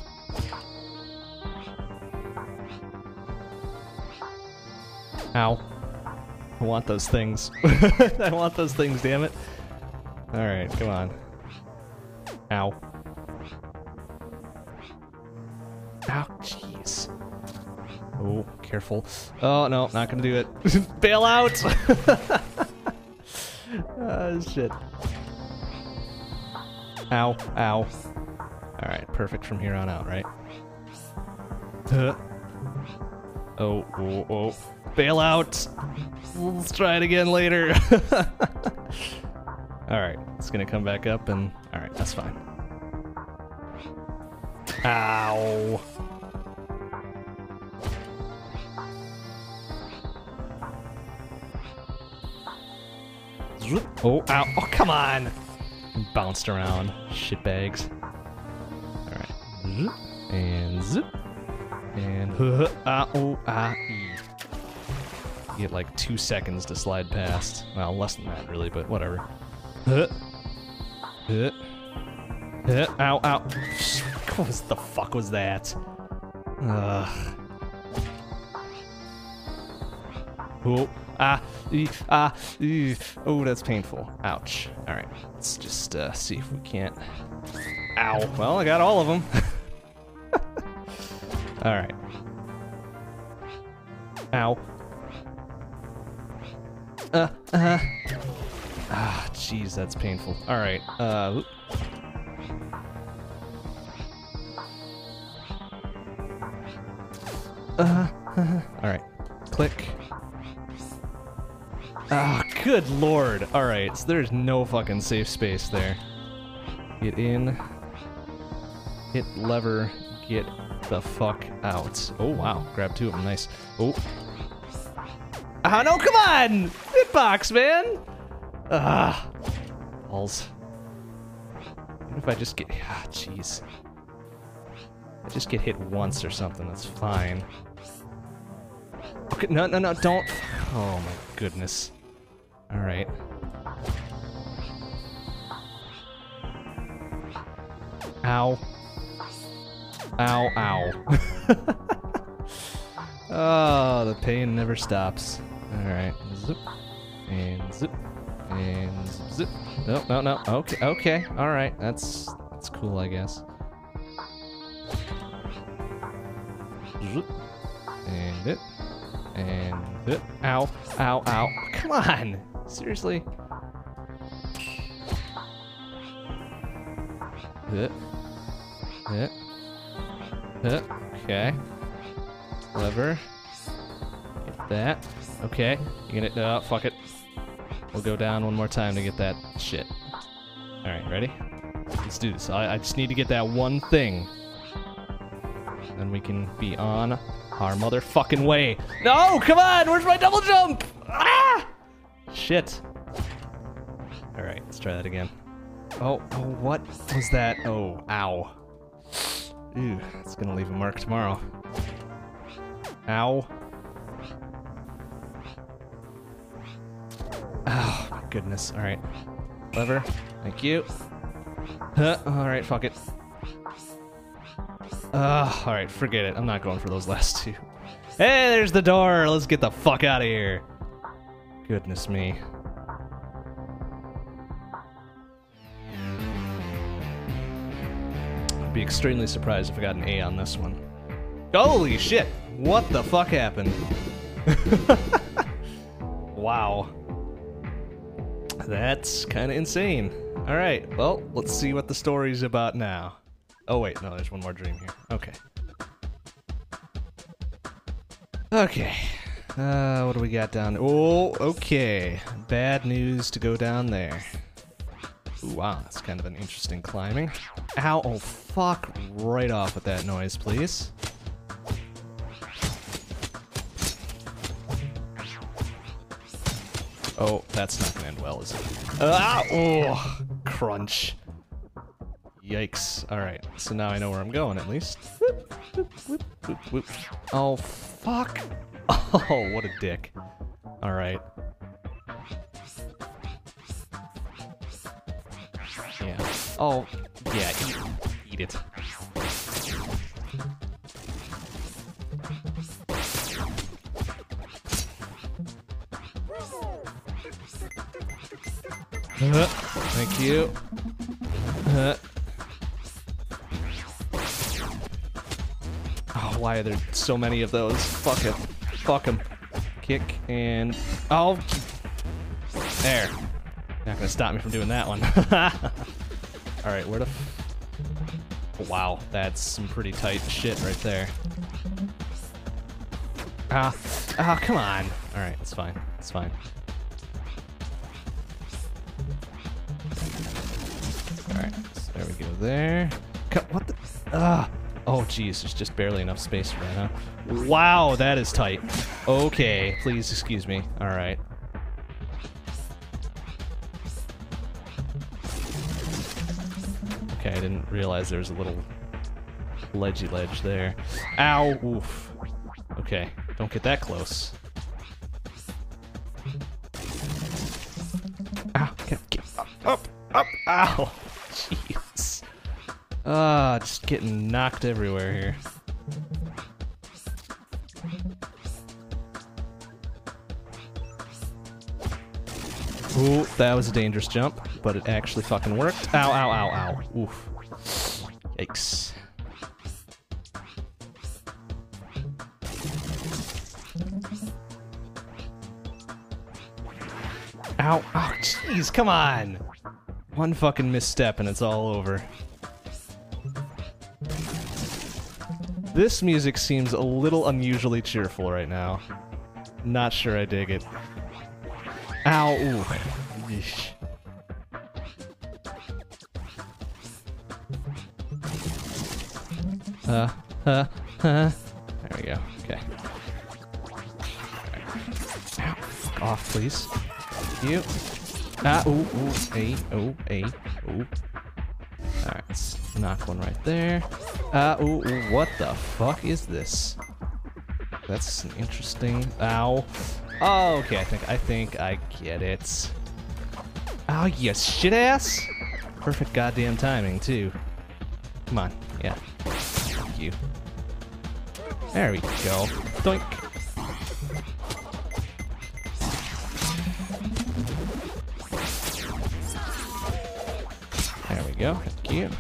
Ow. I want those things. I want those things, damn it. Alright, come on. Ow. Ow, jeez. Oh, careful. Oh, no, not gonna do it. Bail out! Oh, shit. Ow, ow. Alright, perfect from here on out, right? Huh. Oh, oh, oh. Bail out! Let's try it again later. Alright, it's gonna come back up and... Alright, that's fine. Ow! Oh, ow! Oh, come on! Bounced around. Shitbags. Alright. And zip. And... Ah, oh, ah, e. You get like two seconds to slide past. Well, less than that, really, but whatever. Huh. Huh. Huh. Ow, ow. What the fuck was that? Ugh. Oh, ah, ee, ah, ee. Oh, that's painful. Ouch. Alright, let's just uh, see if we can't... Ow. Well, I got all of them. Alright. Ow. Uh, uh. Ah, jeez, that's painful. Alright, uh... Uh, uh alright. Click. Ah, good lord. Alright, so there's no fucking safe space there. Get in. Hit lever. Get the fuck out. Oh, wow. Grab two of them. Nice. Oh. Oh, no, come on! Hitbox, man! Ah. Balls. What if I just get... Ah, jeez. I just get hit once or something, that's fine. Okay, no, no, no, don't... Oh, my goodness. Alright. Ow. Ow, ow. Oh, the pain never stops. Alright. Zip. And zip. And zip, zip. No, no, no. Okay, okay. Alright. That's that's cool, I guess. Zip. And it. And it. Ow. Ow, ow. Come on! Seriously? It. It. It. Okay. Lever. Get that. Okay. You gonna... Uh, fuck it. We'll go down one more time to get that shit. Alright, ready? Let's do this. I, I just need to get that one thing. Then we can be on our motherfucking way. No! Come on! Where's my double jump? Ah! Shit. Alright, let's try that again. Oh, oh, what was that? Oh, ow. Ew, it's gonna leave a mark tomorrow. Ow. Oh, my goodness. Alright. Lever. Thank you. Huh, alright, fuck it. Uh, alright, forget it. I'm not going for those last two. Hey, there's the door! Let's get the fuck out of here. Goodness me. I'd be extremely surprised if I got an A on this one. Holy shit! What the fuck happened? Wow. That's kind of insane. Alright, well, let's see what the story's about now. Oh wait, no, there's one more dream here. Okay. Okay. Uh, what do we got down there? Oh, okay. Bad news to go down there. Ooh, wow, that's kind of an interesting climbing. Ow, oh fuck right off with that noise, please. Oh, that's not gonna end well, is it? Ah, oh, crunch. Yikes. Alright, so now I know where I'm going, at least. Whoop, whoop, whoop, whoop, whoop. Oh, fuck. Oh, what a dick. Alright. Yeah. Oh, yeah, eat, eat it. Uh, thank you. Uh. Oh, why are there so many of those? Fuck it. Fuck them. Kick and... Oh! There. Not gonna stop me from doing that one. Alright, where the... F oh, wow, that's some pretty tight shit right there. Ah, ah, come on. Alright, it's fine. It's fine. Alright, so there we go there. What the? Ah! Oh, jeez, there's just barely enough space for that, huh? Wow, that is tight. Okay, please excuse me. Alright. Okay, I didn't realize there was a little ledgy ledge there. Ow! Oof. Okay, don't get that close. Ow! Get, get up, up, up! Ow! Jeez. Ah, just getting knocked everywhere here. Ooh, that was a dangerous jump, but it actually fucking worked. Ow, ow, ow, ow. Oof. Yikes. Ow, oh, jeez, come on! One fucking misstep and it's all over. This music seems a little unusually cheerful right now. Not sure I dig it. Ow, ooh. Yeesh. Uh, uh, uh. There we go, okay. Right. Ow, fuck off, please. Thank you. Ah, ooh, ooh, a, oh, a, ooh. Alright, let's knock one right there. Ah, uh, ooh, ooh, what the fuck is this? That's an interesting... Ow. Oh, okay, I think, I think I get it. Oh, you shit ass! Perfect goddamn timing, too. Come on. Yeah. Thank you. There we go. Doink. There we go. Thank you.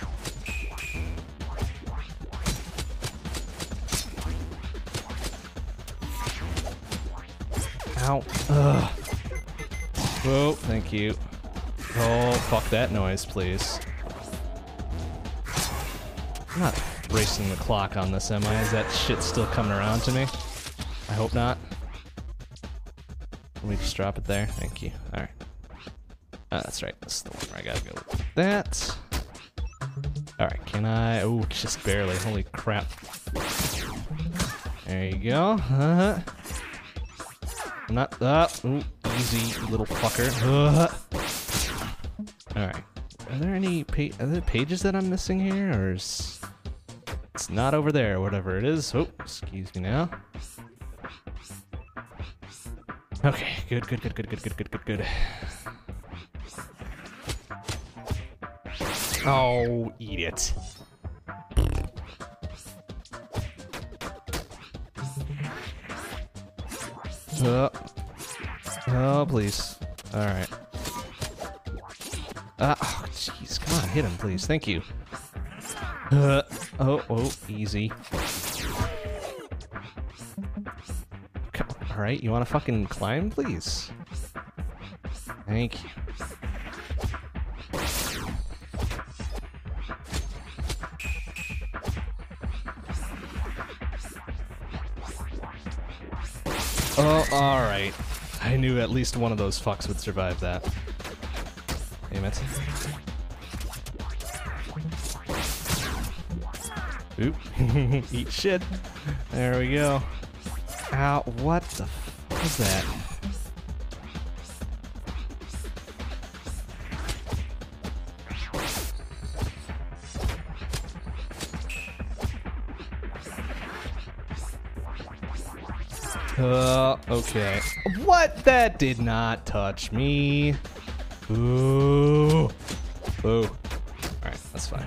Ow. Ugh. Whoa, thank you. Oh, fuck that noise, please. I'm not racing the clock on this, am I? Is that shit still coming around to me? I hope not. Let me just drop it there. Thank you. Alright. Ah, that's right. This is the one where I gotta go with that. Alright, can I... Oh, just barely. Holy crap. There you go. Uh-huh. Not that. Ooh, easy, little fucker. Uh. Alright. Are there any pa are there pages that I'm missing here, or is it's not over there, whatever it is? Oh, excuse me now. Okay, good, good, good, good, good, good, good, good, good. Oh, eat it. Uh, oh, please. Alright. Uh, oh, jeez. Come on, hit him, please. Thank you. Uh, oh, oh, easy. Alright, you want to fucking climb, please? Thank you. Oh, alright. I knew at least one of those fucks would survive that. Damn it. Oop. Eat shit. There we go. Ow, what the f is that? Uh, okay. What? That did not touch me. Ooh. Ooh. Alright, that's fine.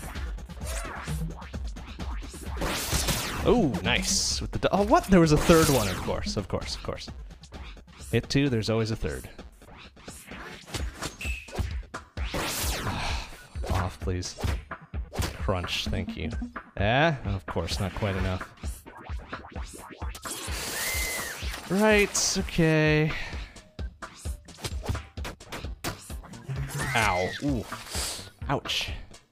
Oh, nice. With the oh, what? There was a third one, of course, of course, of course. Hit two, there's always a third. Off, please. Crunch, thank you. Ah, of course, not quite enough. Right, okay. Ow. Ooh. Ouch.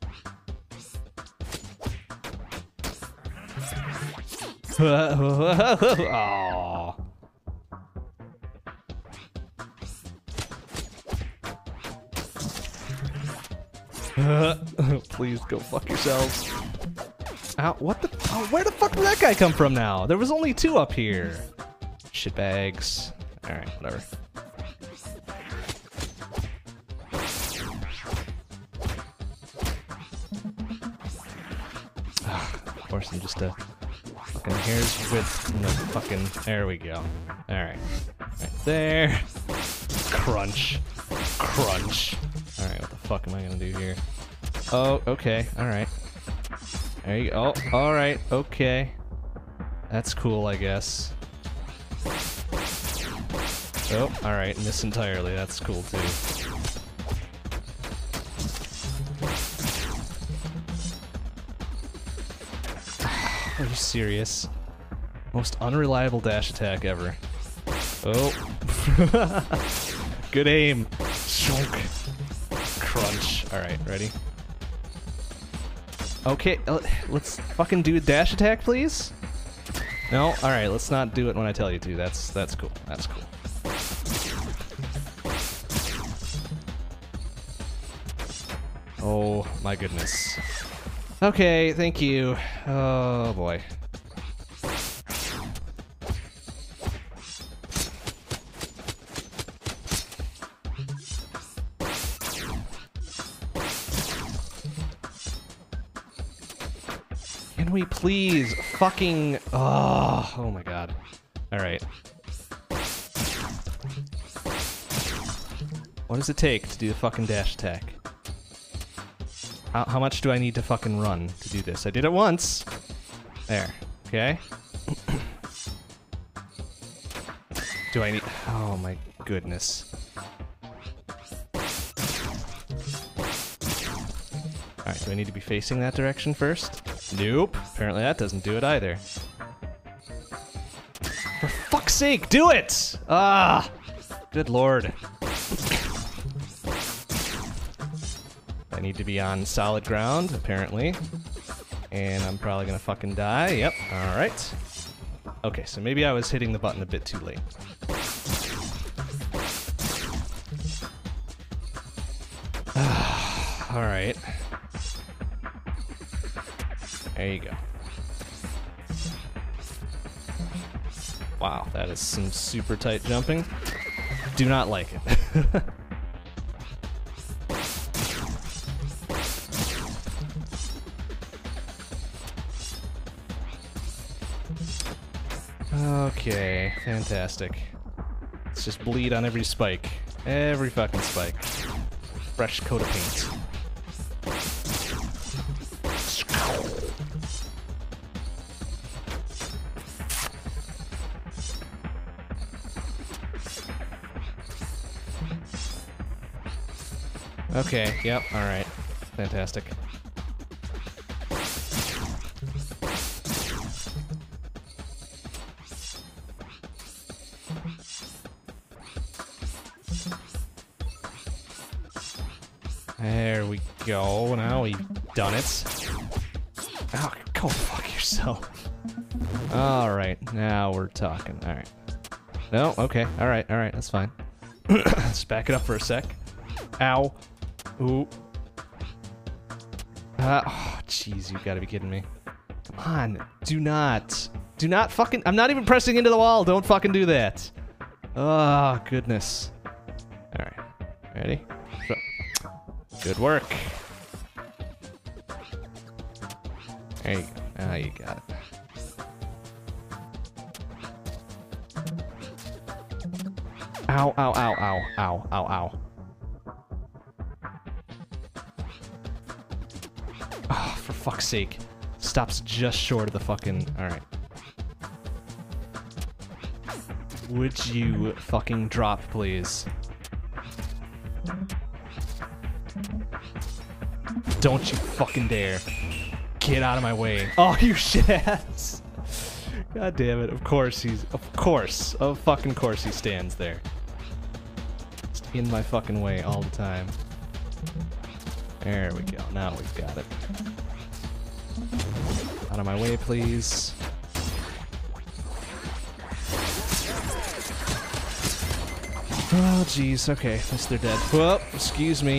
Oh. Please go fuck yourselves. Ow, what the? Oh, where the fuck did that guy come from now? There was only two up here. Shitbags. Alright, whatever. Of course, I'm just a fucking hair's width from the fucking. There we go. Alright. Right there. Crunch. Crunch. Alright, what the fuck am I gonna do here? Oh, okay. Alright. There you go. Oh, alright. Okay. That's cool, I guess. Oh, alright, miss entirely. That's cool, too. Are you serious? Most unreliable dash attack ever. Oh. Good aim. Shunk. Crunch. Alright, ready? Okay, uh, let's fucking do a dash attack, please? No? Alright, let's not do it when I tell you to. That's, that's cool. That's cool. Oh my goodness. Okay, thank you. Oh boy. Can we please fucking... Oh, oh my god. Alright. What does it take to do the fucking dash attack? How, how much do I need to fucking run to do this? I did it once. There. Okay. Do I need... Oh my goodness. Alright, do I need to be facing that direction first? Nope. Apparently that doesn't do it either. For fuck's sake, do it! Ah! Good lord. I need to be on solid ground, apparently. And I'm probably gonna fucking die. Yep, alright. Okay, so maybe I was hitting the button a bit too late. Alright. There you go. Wow, that is some super tight jumping. Do not like it. Okay, fantastic. Let's just bleed on every spike. Every fucking spike. Fresh coat of paint. Okay, yep, alright. Fantastic. There we go. Now we've done it. Oh, go fuck yourself. Alright, now we're talking. Alright. No, okay. Alright, alright, that's fine. Let's back it up for a sec. Ow. Ooh. Uh, oh, jeez, you gotta be kidding me. Come on. Do not. Do not fucking... I'm not even pressing into the wall. Don't fucking do that. Oh, goodness. Alright. Ready? Good work. There you go. Now you got it. Ow, ow, ow, ow, ow, ow, ow. Oh, for fuck's sake. Stops just short of the fucking... Alright. Would you fucking drop, please? Don't you fucking dare. Get out of my way. Oh, you shit ass. God damn it. Of course he's... Of course. Of fucking course he stands there. Just in my fucking way all the time. There we go. Now we've got it. Out of my way, please. Oh, jeez. Okay. At least they're dead. Whoa. Excuse me.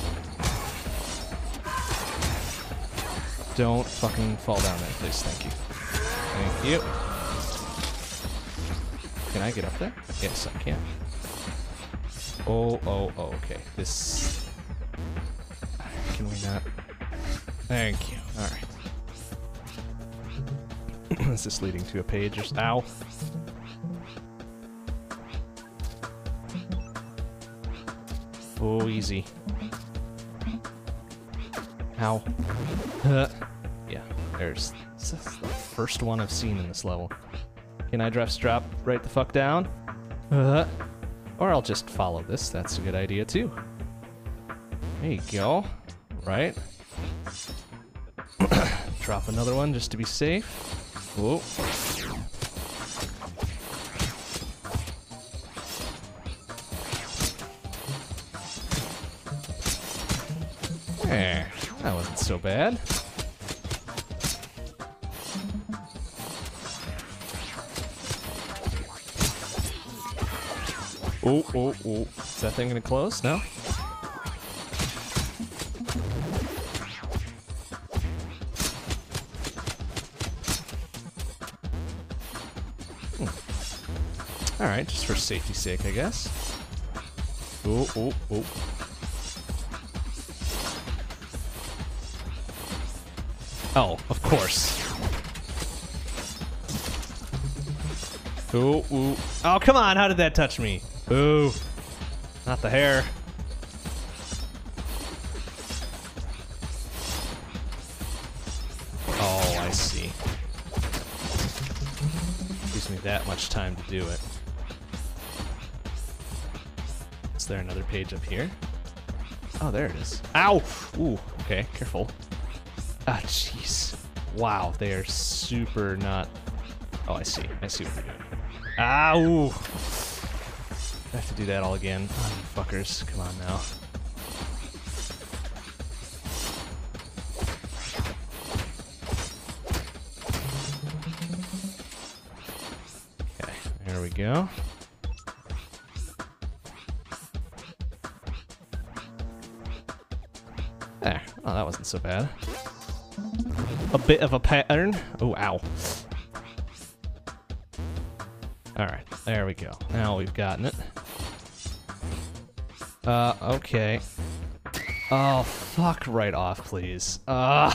Don't fucking fall down there, please. Thank you. Thank you. Can I get up there? Yes, I can. Oh, oh, oh, okay. This... Can we not? Thank you. Alright. Is this leading to a page or... Ow! Oh, easy. Ow. Uh, yeah, there's this is the first one I've seen in this level. Can I just drop right the fuck down? Uh, or I'll just follow this. That's a good idea too. There you go. Right. Drop another one just to be safe. Whoa. There. That wasn't so bad. Oh, oh, oh. Is that thing gonna close? No? Hmm. Alright, just for safety's sake, I guess. Oh, oh, oh. Oh, of course. Ooh, ooh. Oh, come on, how did that touch me? Ooh. Not the hair. me that much time to do it. Is there another page up here? Oh, there it is. Ow! Ooh, okay, careful. Ah, jeez. Wow, they are super not... Oh, I see. I see what they're doing. Ow! I have to do that all again. Oh, you fuckers. Come on now. Okay, there we go. There. Oh, that wasn't so bad. A bit of a pattern. Oh, ow. Alright, there we go. Now we've gotten it. Uh, okay. Oh, fuck right off, please. Uh.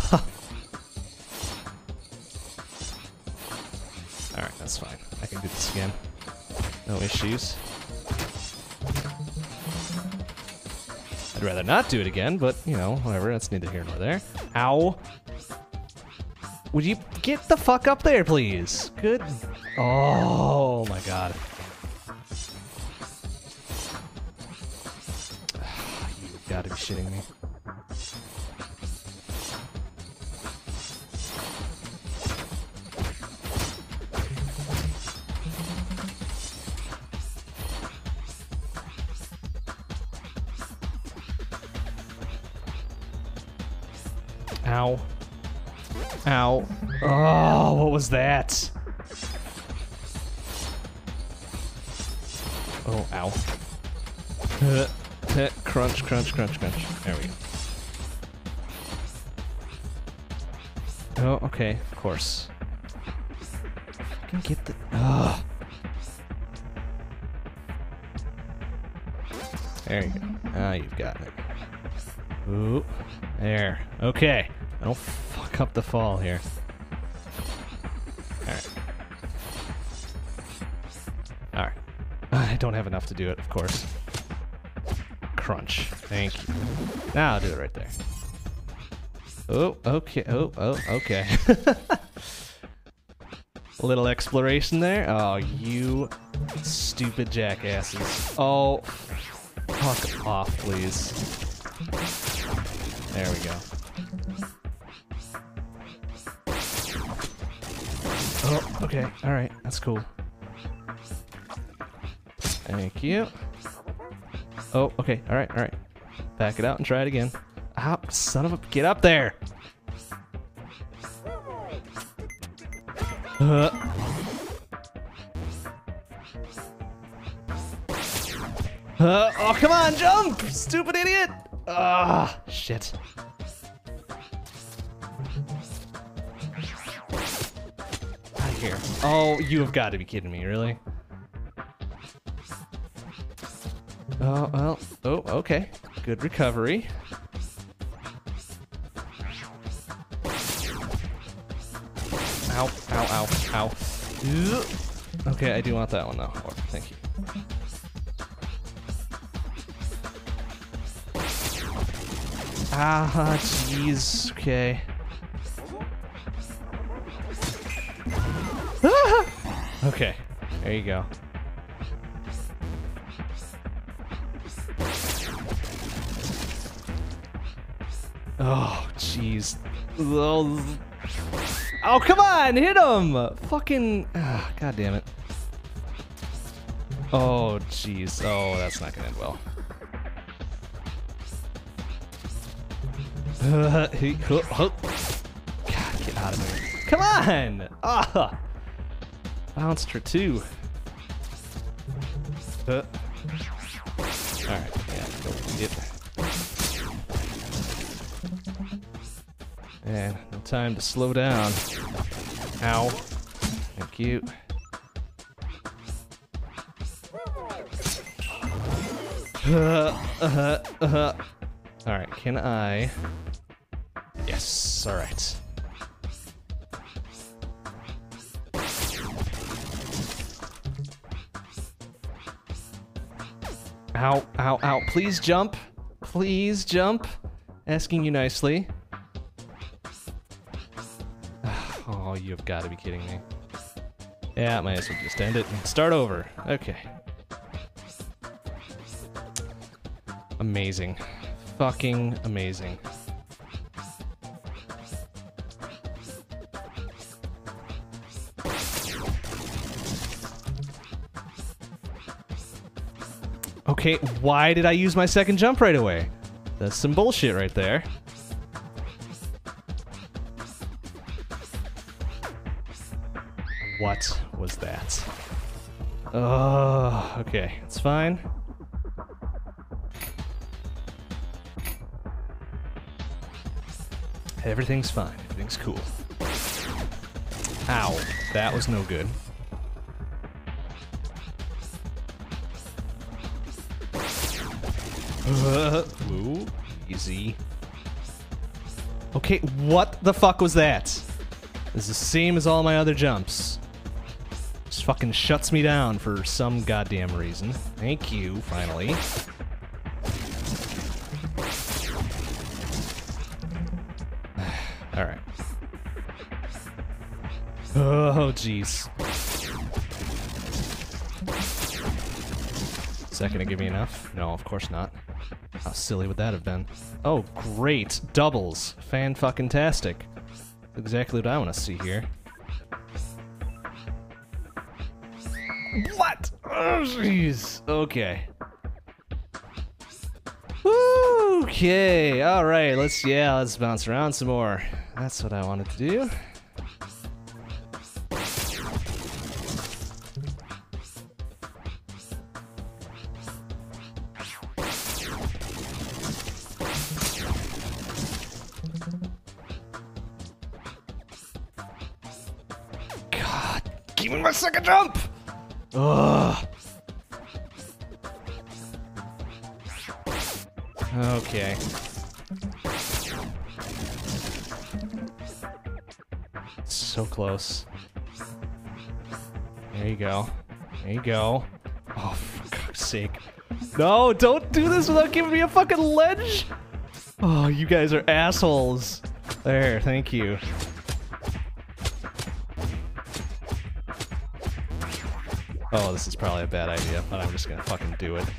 Alright, that's fine. I can do this again. No issues. I'd rather not do it again, but, you know, whatever. That's neither here nor there. Ow. Would you get the fuck up there, please? Good. Oh, my God. You've got to be shitting me. Ow. Ow. Oh, what was that? Oh, ow. Uh, uh, crunch, crunch, crunch, crunch. There we go. Oh, okay, of course. I can get the... Ugh. There you go. Now you've got it. Ooh. There. Okay. I don't fuck up the fall here. Alright. Alright. I don't have enough to do it, of course. Crunch. Thank you. Now I'll do it right there. Oh, okay. Oh, oh, okay. A little exploration there. Oh, you stupid jackasses. Oh, fuck off, please. There we go. Oh, okay. Alright, that's cool. Thank you. Oh, okay. Alright, alright. Back it out and try it again. Ah, son of a... Get up there! Uh. Uh, oh, come on, jump! Stupid idiot! Ah, shit. Out of here. Oh, you have got to be kidding me, really? Oh, well. Oh, okay. Good recovery. Ow, ow, ow, ow. Ugh. Okay, I do want that one, though. Oh, thank you. Ah, jeez. Okay. Ah! Okay. There you go. Oh, jeez. Oh, come on! Hit him! Fucking... Ah, God damn it. Oh, jeez. Oh, that's not gonna end well. Uh, God, get out of there. Come on! Ah! Bounced for two. Uh. Alright, yeah, go get it. And no time to slow down. Ow. Thank you. Uh, uh, uh. Alright, can I... Yes, alright. Ow, ow, ow. Please jump. Please jump. Asking you nicely. Oh, you've got to be kidding me. Yeah, might as well just end it and start over. Okay. Amazing. Fucking amazing. Okay, why did I use my second jump right away? That's some bullshit right there. What was that? Oh, okay, it's fine. Everything's fine. Everything's cool. Ow, that was no good. Uh, ooh, easy. Okay, what the fuck was that? It's the same as all my other jumps. Just fucking shuts me down for some goddamn reason. Thank you, finally. Alright. Oh, jeez. Is that gonna give me enough? No, of course not. How silly would that have been? Oh, great. Doubles. Fan-fucking-tastic. Exactly what I want to see here. What? Oh, jeez. Okay. Okay. All right. Let's, yeah, let's bounce around some more. That's what I wanted to do. Give me my second jump! Ugh. Okay. So close. There you go. There you go. Oh, for God's sake. No, don't do this without giving me a fucking ledge! Oh, you guys are assholes. There, thank you. Oh, this is probably a bad idea, but I'm just gonna fucking do it.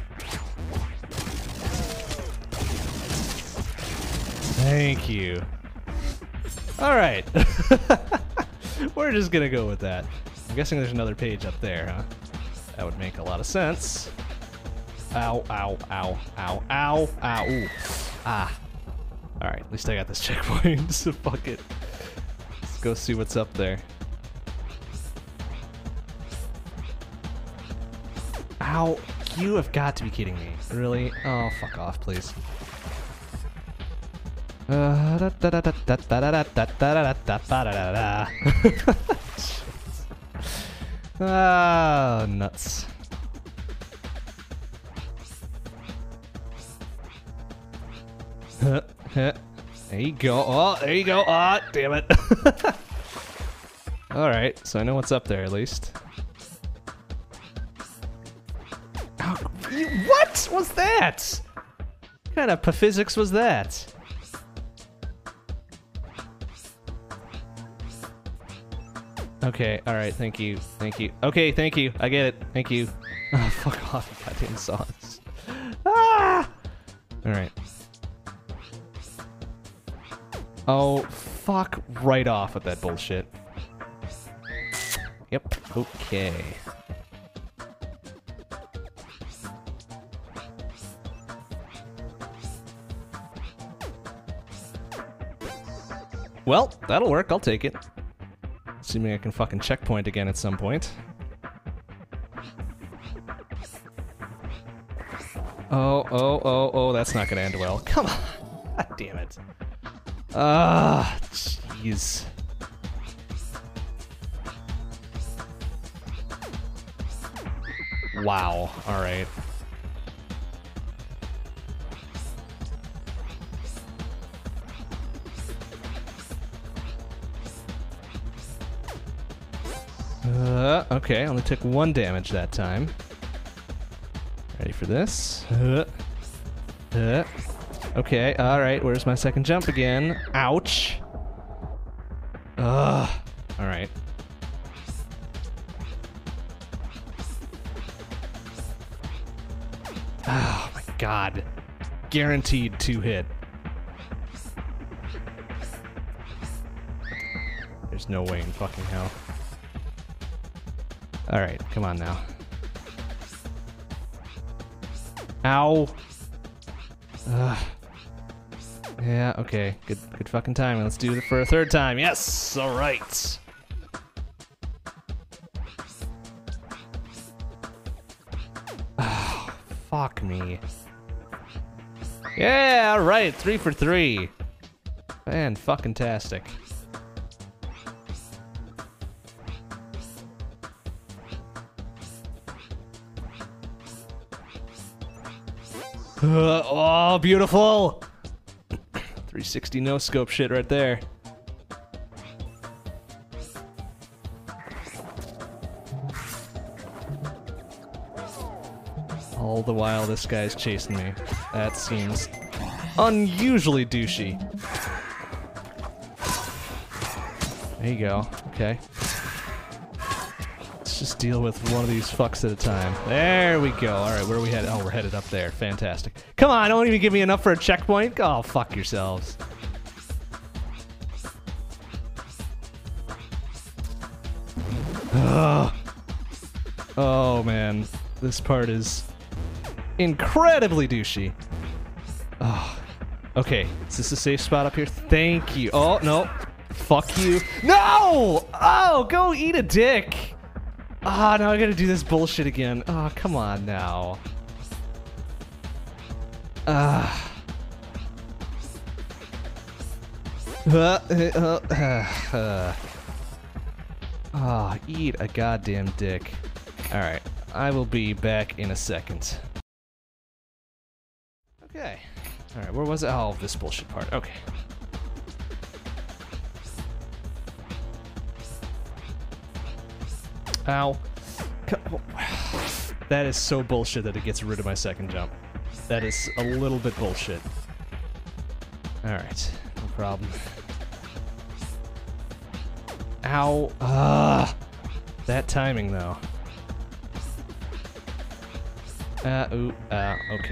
Thank you. Alright. We're just gonna go with that. I'm guessing there's another page up there, huh? That would make a lot of sense. Ow, ow, ow, ow, ow, ow, ooh. Ah. Alright, at least I got this checkpoint, so fuck it. Let's go see what's up there. Ow, you have got to be kidding me. Really? Oh, fuck off, please. Ah, nuts. There you go. Oh, there you go. Ah, oh, damn it. Alright, so I know what's up there at least. What was that? What kind of physics was that? Okay, alright, thank you, thank you. Okay, thank you, I get it, thank you. Oh, fuck off, you goddamn sauce. Ah! Alright. Oh, fuck right off with that bullshit. Yep, okay. Well, that'll work. I'll take it. Assuming I can fucking checkpoint again at some point. Oh, oh, oh, oh, that's not gonna end well. Come on. God damn it. Ah, jeez. Wow. Alright. Uh, okay, only took one damage that time. Ready for this? Uh, uh. Okay, alright, where's my second jump again? Ouch! Ugh. Alright. Oh my god. Guaranteed two hit. There's no way in fucking hell. Alright, come on now. Ow. Ugh. Yeah, okay. Good good fucking timing. Let's do it for a third time. Yes! Alright. Oh, fuck me. Yeah, alright. Three for three. Man, fucking tastic. Uh, oh, beautiful! three sixty no scope shit right there. All the while this guy's chasing me. That seems unusually douchey. There you go. Okay. Let's just deal with one of these fucks at a time. There we go. Alright, where are we headed? Oh, we're headed up there. Fantastic. Come on, don't even give me enough for a checkpoint. Oh, fuck yourselves. Ugh. Oh, man. This part is incredibly douchey. Oh. Okay, is this a safe spot up here? Thank you. Oh, no. Fuck you. No! Oh, go eat a dick. Ah, oh, now I gotta do this bullshit again. Oh, come on now. Ah. Uh. Uh, uh, uh, uh. Oh, eat a goddamn dick. Alright, I will be back in a second. Okay. Alright, where was it? Oh, this bullshit part. Okay. Ow. That is so bullshit that it gets rid of my second jump. That is a little bit bullshit. Alright, no problem. Ow. Ah. That timing, though. Uh, ooh, uh, okay.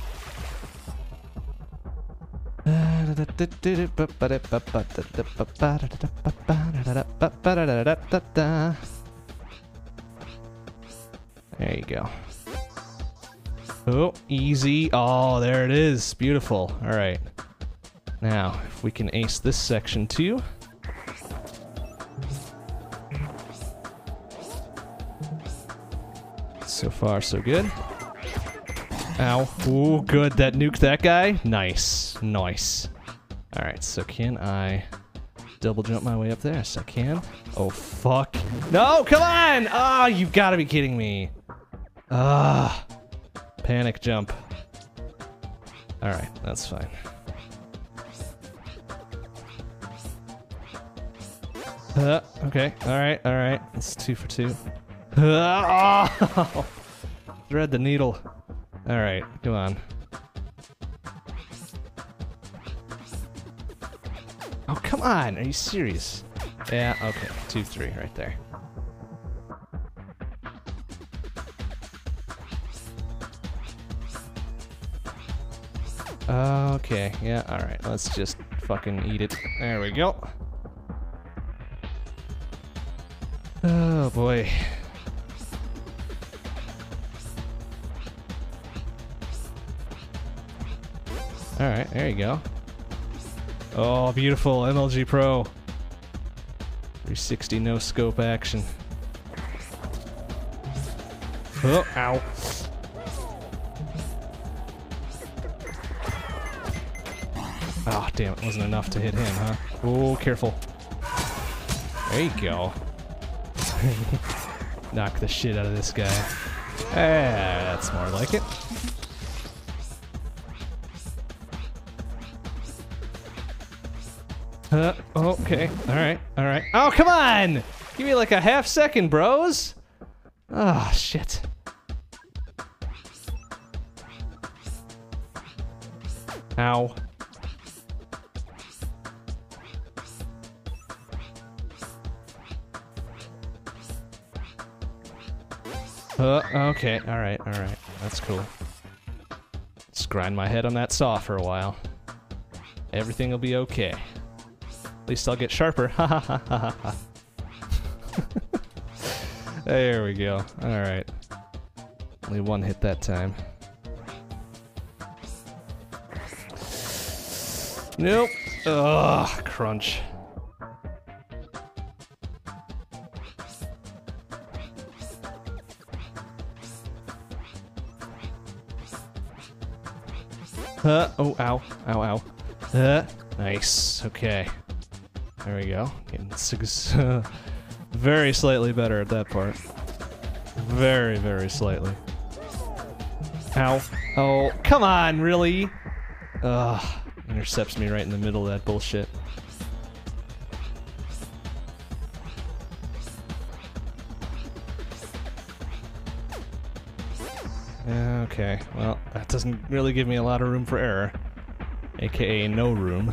There you go. Oh, easy. Oh, there it is. Beautiful. All right. Now, if we can ace this section too. So far, so good. Ow. Ooh, good. That nuked that guy. Nice. Nice. All right, so can I double jump my way up there? Yes, I can. Oh, fuck. No, come on! Ah, oh, you've got to be kidding me. Ah. Panic jump. All right, that's fine. Uh, okay, all right, all right. It's two for two. Uh, oh! Thread the needle. All right, come on. Oh, come on. Are you serious? Yeah, okay. Two, three right there. Okay, yeah, all right. Let's just fucking eat it. There we go. Oh, boy. All right, there you go. Oh, beautiful. M L G Pro. three sixty no scope action. Oh, ow. Oh, damn, it wasn't enough to hit him, huh? Oh, careful. There you go. Knock the shit out of this guy. Ah, that's more like it. Uh, okay, alright, alright. Oh, come on! Give me like a half second, bros! Oh, shit. Ow. Uh, okay, alright, alright. That's cool. Just grind my head on that saw for a while. Everything will be okay. At least I'll get sharper. Ha ha ha ha ha. There we go. Alright. Only one hit that time. Nope. Ugh, crunch. Uh, oh, ow, ow, ow. Uh, nice, okay. There we go. Getting six, uh, very slightly better at that part. Very, very slightly. Ow. Oh, come on, really? Ugh, intercepts me right in the middle of that bullshit. Okay, well, that doesn't really give me a lot of room for error. A K A no room.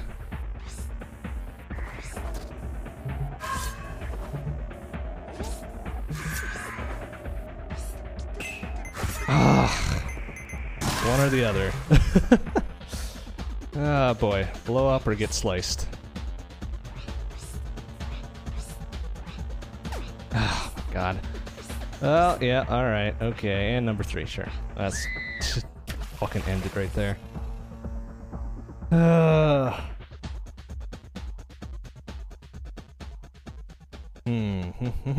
Ah, one or the other. Ah, boy. Blow up or get sliced. Oh, my God. Well, yeah, alright, okay, and number three, sure. That's fucking ended right there. Uh. Hmm.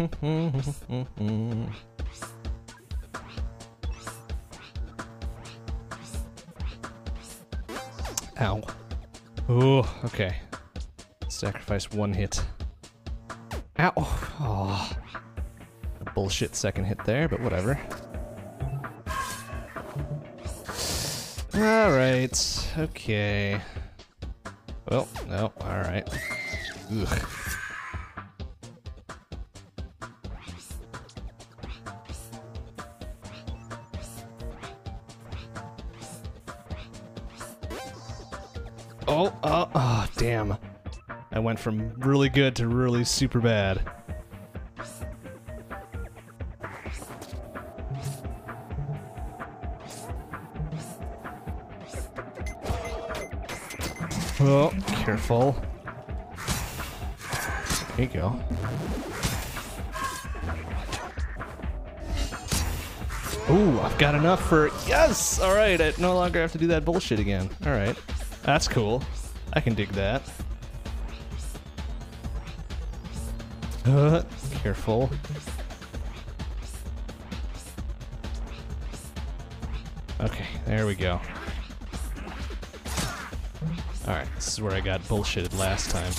Ow. Oh, okay. Sacrifice one hit. Ow. Oh. Bullshit second hit there, but whatever. Alright, okay. Well, no, alright. Ugh. Oh, oh, oh, damn. I went from really good to really super bad. Oh, careful. There you go. Ooh, I've got enough for... Yes! Alright, I no longer have to do that bullshit again. Alright. That's cool. I can dig that. Uh, careful. Okay, there we go. Alright, this is where I got bullshitted last time.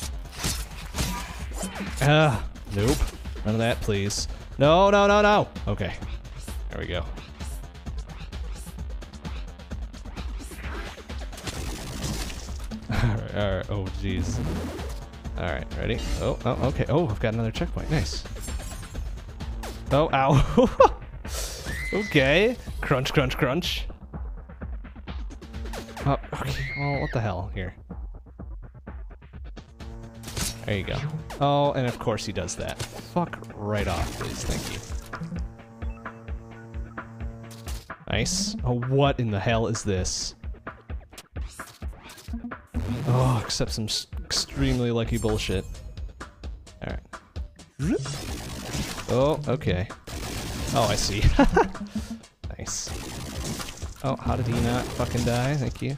Ah, nope. None of that, please. No, no, no, no! Okay. There we go. Alright, alright, oh jeez. Alright, ready? Oh, oh, okay. Oh, I've got another checkpoint. Nice. Oh, ow. Okay. Crunch, crunch, crunch. Oh, okay. Well, what the hell here? There you go. Oh, and of course he does that. Fuck right off, please. Thank you. Nice. Oh, what in the hell is this? Oh, except some extremely lucky bullshit. Alright. Oh, okay. Oh, I see. Nice. Oh, how did he not fucking die? Thank you.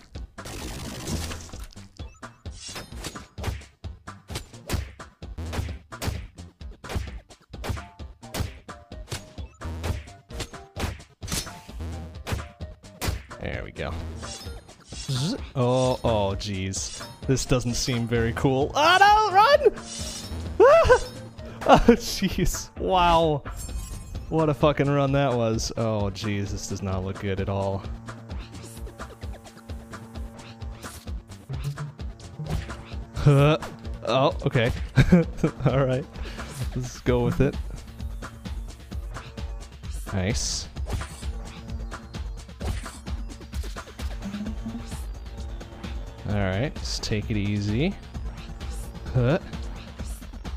There we go. Oh, oh, jeez. This doesn't seem very cool. Oh, no! Run! Oh, jeez. Wow. What a fucking run that was. Oh, jeez. This does not look good at all. Uh, oh, okay. Alright. Let's go with it. Nice. Alright, just take it easy. Huh.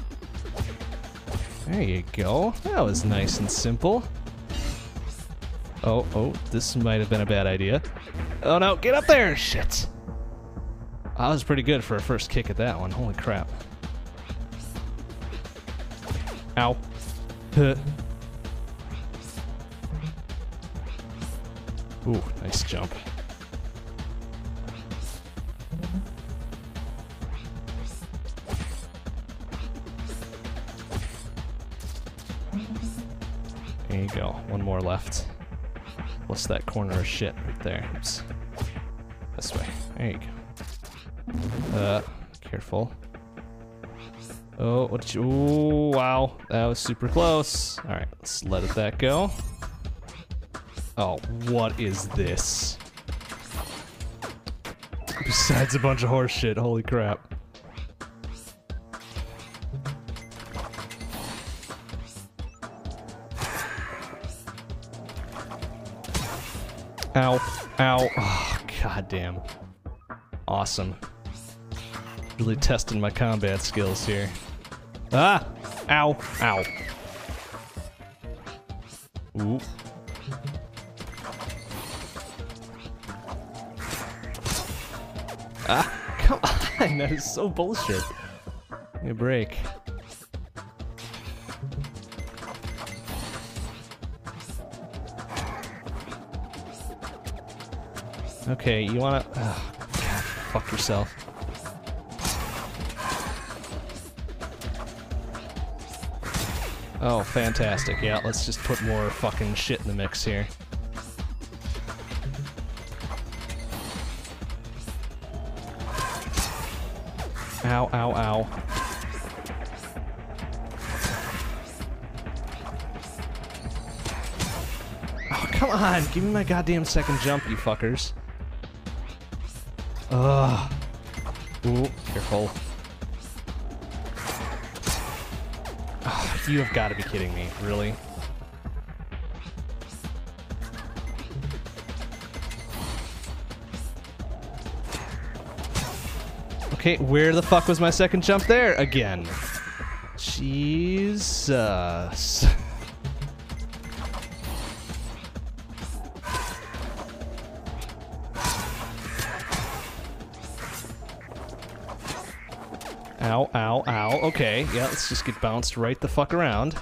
There you go. That was nice and simple. Oh, oh, this might have been a bad idea. Oh no, get up there! Shit. I was pretty good for a first kick at that one. Holy crap. Ow. Huh. Ooh, nice jump. There you go. One more left. Plus that corner of shit right there. Oops. This way. There you go. Uh, careful. Oh, what did you... Ooh, wow. That was super close. Alright, let's let it that go. Oh, what is this? Besides a bunch of horse shit, holy crap. Ow. Ow. Oh, goddamn. Awesome. Really testing my combat skills here. Ah! Ow. Ow. Ooh. Ah, come on, that is so bullshit. Give me a break. Okay, you wanna... Oh, God, fuck yourself. Oh, fantastic. Yeah, let's just put more fucking shit in the mix here. Ow, ow, ow. Oh, come on! Give me my goddamn second jump, you fuckers. Ugh. Ooh, careful. Oh, you have got to be kidding me, really? Okay, where the fuck was my second jump there again? Jesus. Ow, ow, ow. Okay, yeah, let's just get bounced right the fuck around.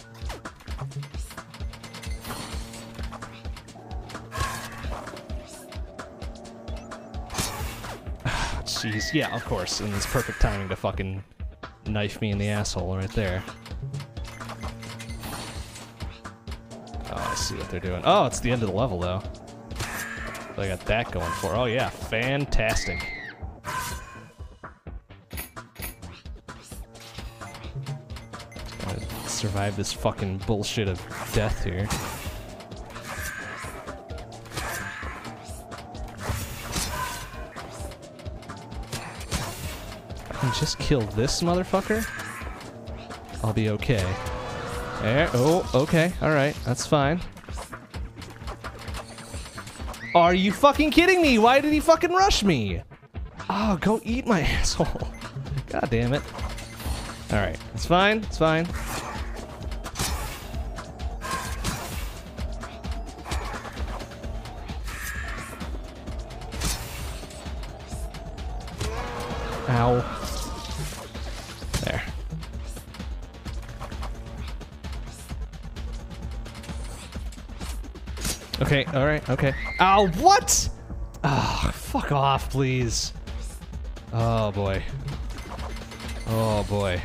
Jeez, yeah, of course, and it's perfect timing to fucking knife me in the asshole right there. Oh, I see what they're doing. Oh, it's the end of the level, though. So I got that going for. Oh, yeah, fantastic. Gotta survive this fucking bullshit of death here. Just kill this motherfucker, I'll be okay. There, oh, okay, alright, that's fine. Are you fucking kidding me? Why did he fucking rush me? Oh, go eat my asshole. God damn it. Alright, it's fine, it's fine. Ow. There. Okay, alright, okay. Ow, what? Oh, fuck off, please. Oh, boy. Oh, boy.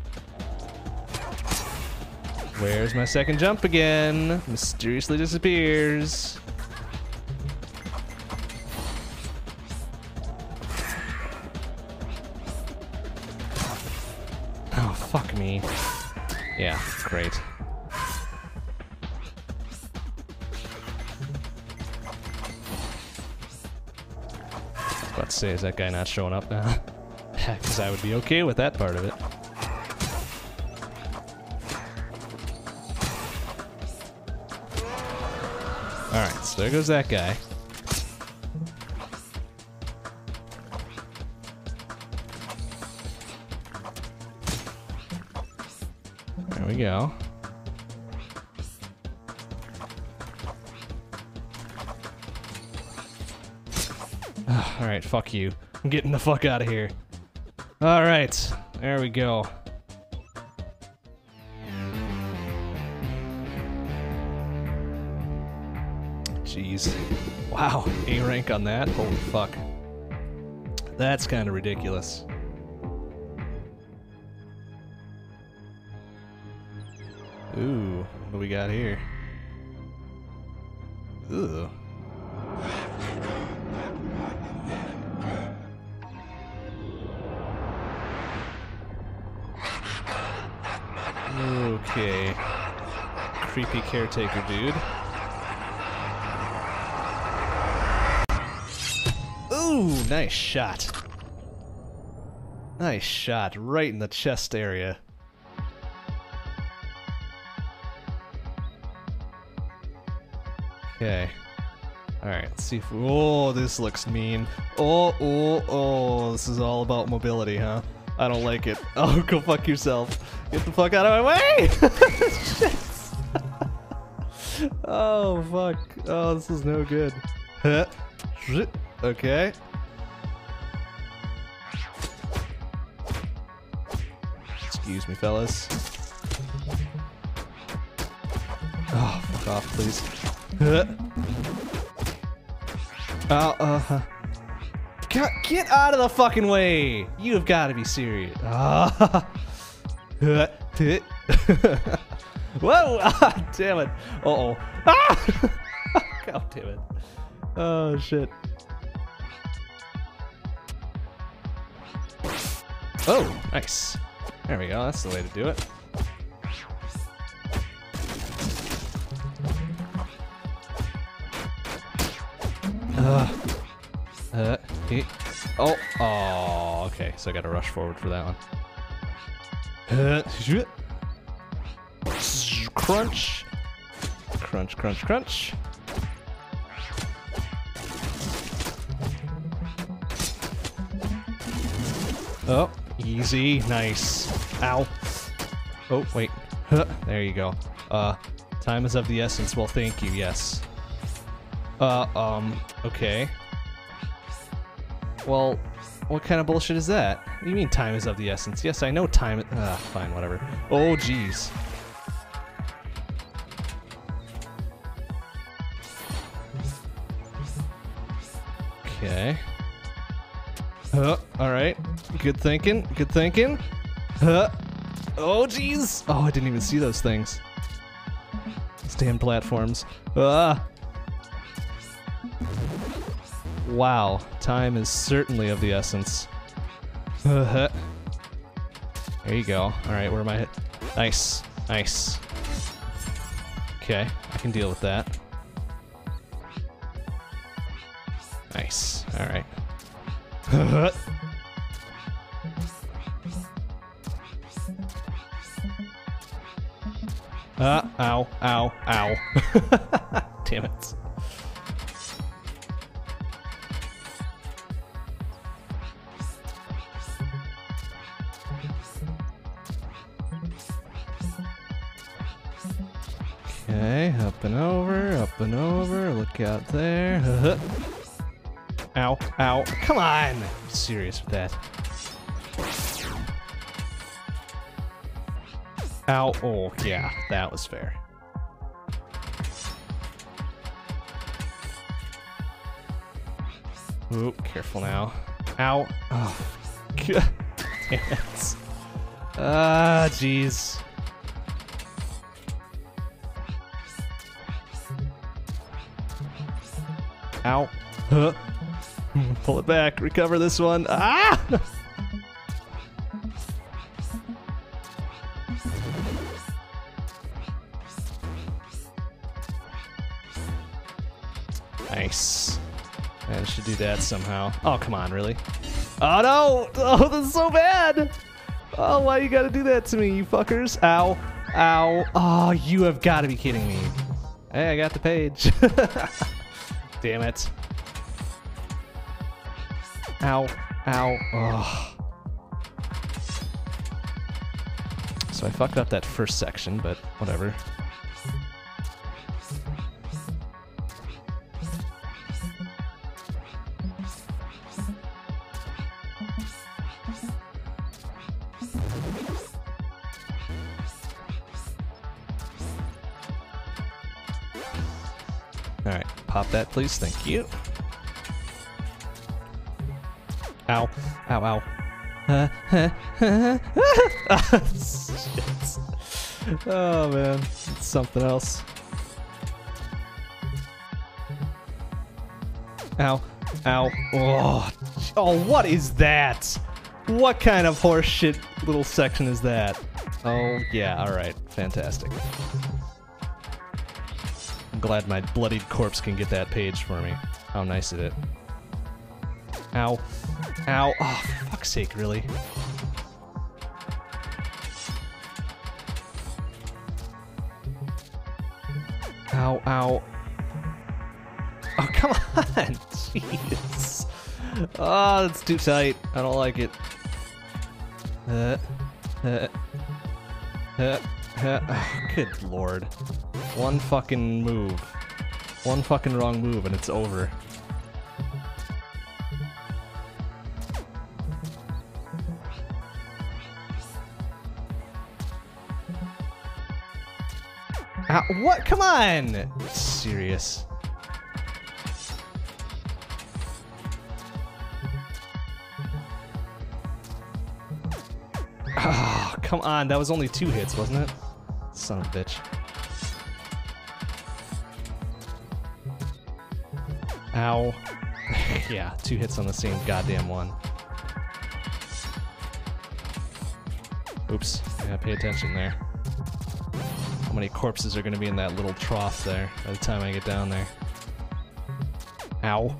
Where's my second jump again? Mysteriously disappears. Oh, fuck me. Yeah, great. About to say, is that guy not showing up now? Because I would be okay with that part of it. Alright, so there goes that guy. There we go. Alright, fuck you. I'm getting the fuck out of here. Alright, there we go. Jeez. Wow, A rank on that? Holy fuck. That's kind of ridiculous. Ooh, what do we got here? Ooh. Okay. Creepy caretaker dude. Ooh, nice shot. Nice shot, right in the chest area. Okay. Alright, let's see if... Oh, this looks mean. Oh, oh, oh, this is all about mobility, huh? I don't like it. Oh, go fuck yourself. Get the fuck out of my way! Shit. Oh, fuck. Oh, this is no good. Okay. Excuse me, fellas. Oh, fuck off, please. Oh, uh, get, get out of the fucking way! You have got to be serious. Ah. Whoa! Ah, damn it! Uh oh! Ah! God damn it! Oh shit! Oh, nice. There we go. That's the way to do it. Uh, uh, he, oh, oh, okay. So I got to rush forward for that one. Uh, crunch, crunch, crunch, crunch. Oh, easy, nice. Ow. Oh, wait. Huh, there you go. Uh, time is of the essence. Well, thank you. Yes. Uh, um, okay. Well, what kind of bullshit is that? What do you mean time is of the essence? Yes, I know time. Ah, fine, whatever. Oh, jeez. Okay. Uh, alright. Good thinking. Good thinking. Uh, oh, jeez. Oh, I didn't even see those things. Stand platforms. Ah. Wow, time is certainly of the essence. There you go. Alright, where am I? Nice, nice. Okay, I can deal with that. Nice, alright. Ah, uh, ow, ow, ow. Damn it. Okay, up and over, up and over, look out there. Ow, ow, come on! I'm serious with that. Ow, oh, yeah, that was fair. Ooh, careful now. Ow. Oh, God damn it. Ah, jeez. Ow. Huh. Pull it back. Recover this one. Ah! Nice. I should do that somehow. Oh, come on, really? Oh, no! Oh, this is so bad! Oh, why you gotta do that to me, you fuckers? Ow. Ow. Oh, you have got to be kidding me. Hey, I got the page. Damn it. Ow. Ow. Oh. So I fucked up that first section, but whatever. Pop that, please. Thank you. Ow. Ow, ow. Uh, uh, uh, uh. Shit. Oh, man. It's something else. Ow. Ow. Oh. Oh, what is that? What kind of horseshit little section is that? Oh, yeah, alright. Fantastic. I'm glad my bloodied corpse can get that page for me. How nice of it. Ow. Ow. Oh, for fuck's sake, really? Ow, ow. Oh, come on! Jeez. Oh, that's too tight. I don't like it. Uh, uh, uh, uh. Oh, good lord. One fucking move. One fucking wrong move and it's over. Ah, what? Come on! Serious. Oh, come on. That was only two hits, wasn't it? Son of a bitch. Ow. Yeah, two hits on the same goddamn one. Oops. Yeah, pay attention there. How many corpses are gonna be in that little trough there by the time I get down there? Ow.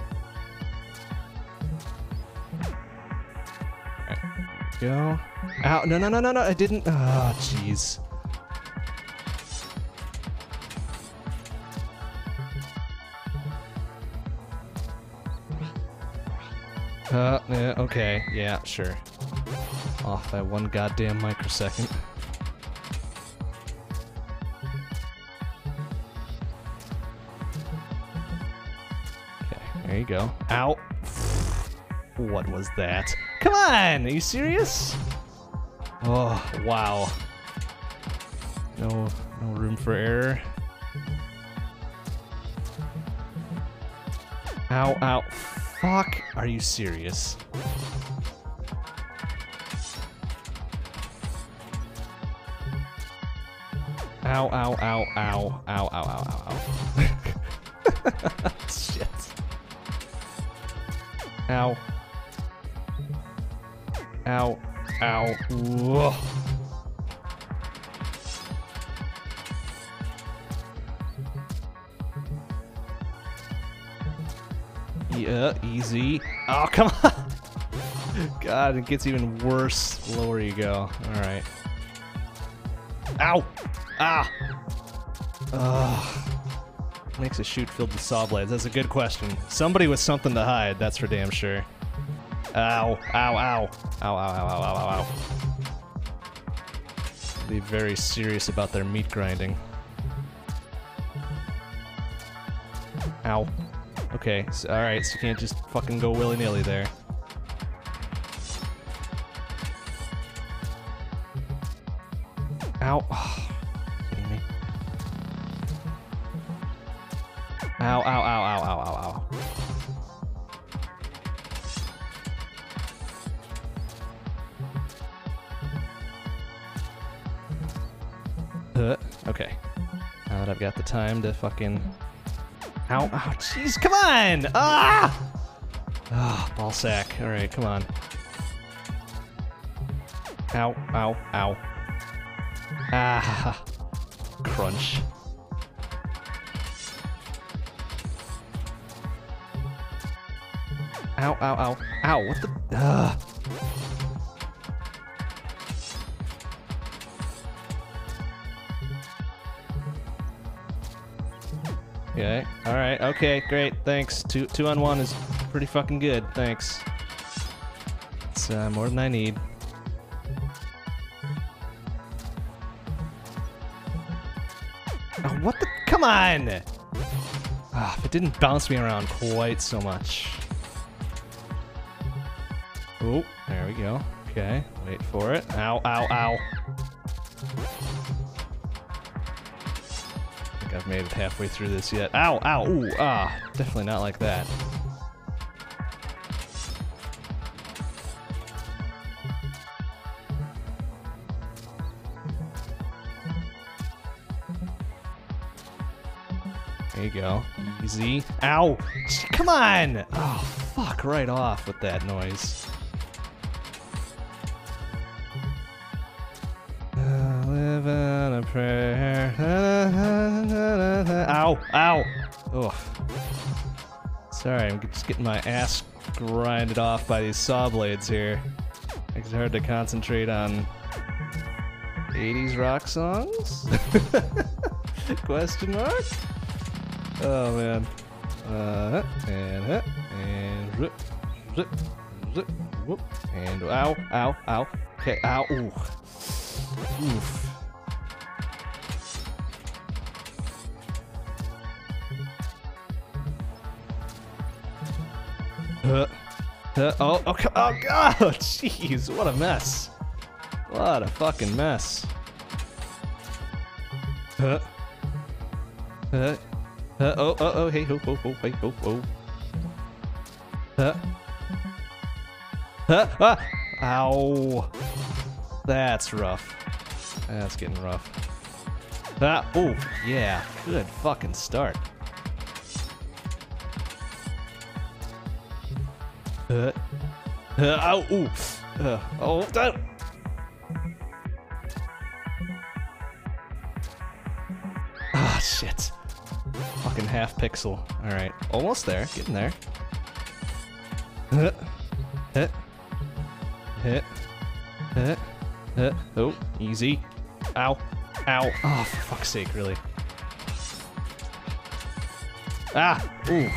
Alright, go. Ow, no, no, no, no, no, I didn't. Oh, jeez. Uh, yeah, okay, yeah, sure. Off by one goddamn microsecond. Okay, there you go. Ow! What was that? Come on! Are you serious? Oh, wow. No, no room for error. Ow, ow. Fuck, are you serious? Ow, ow, ow, ow, ow, ow, ow, ow, ow. Shit. Ow. Ow, ow, whoa. Yeah, easy. Oh, come on! God, it gets even worse the lower you go. Alright. Ow! Ah! Ugh. Makes a chute filled with saw blades. That's a good question. Somebody with something to hide, that's for damn sure. Ow. Ow, ow. Ow, ow, ow, ow, ow, ow, ow. Be very serious about their meat grinding. Ow. Okay, so, alright, so you can't just fucking go willy-nilly there. Ow. Oh, kidding me. Ow, ow, ow, ow, ow, ow, ow. Uh, okay. Now that I've got the time to fucking... Ow, ow, jeez, come on! Ah! Ah, ball sack. Alright, come on. Ow, ow, ow. Ah, crunch. Ow, ow, ow. Ow, what the? Ugh. Okay, alright, okay, great, thanks. Two, two on one is pretty fucking good, thanks. It's uh, more than I need. Oh, what the? Come on! Ah, if it didn't bounce me around quite so much. Oh, there we go. Okay, wait for it. Ow, ow, ow. I think I've made it halfway through this yet. Ow, ow, ooh, ah, definitely not like that. There you go. Easy. Ow! Come on! Oh, fuck, right off with that noise. Uh, live on a prayer. Ow! Ow! Ugh. Sorry, I'm just getting my ass grinded off by these saw blades here. It's hard to concentrate on eighties rock songs? Question mark? Oh man. Uh, and uh, and zip, zip, zip, whoop, and ow, ow, ow. Okay, ow, ooh. Oof. Uh, uh, oh, oh, oh, God! Jeez, what a mess. What a fucking mess. Uh, uh. Uh, oh, oh, oh, hey, ho, ho, ho, hey, ho, ho. Huh? Huh? Ah! Ow. That's rough. That's getting rough. Ah, oh, yeah. Good fucking start. Uh, uh, ow, ooh. Uh, oh, that. Ah, shit. Fucking half pixel. Alright, almost there. Getting there. Hit. Hit. Hit. Hit. Hit. Oh, easy. Ow. Ow. Oh, for fuck's sake, really. Ah! Ooh.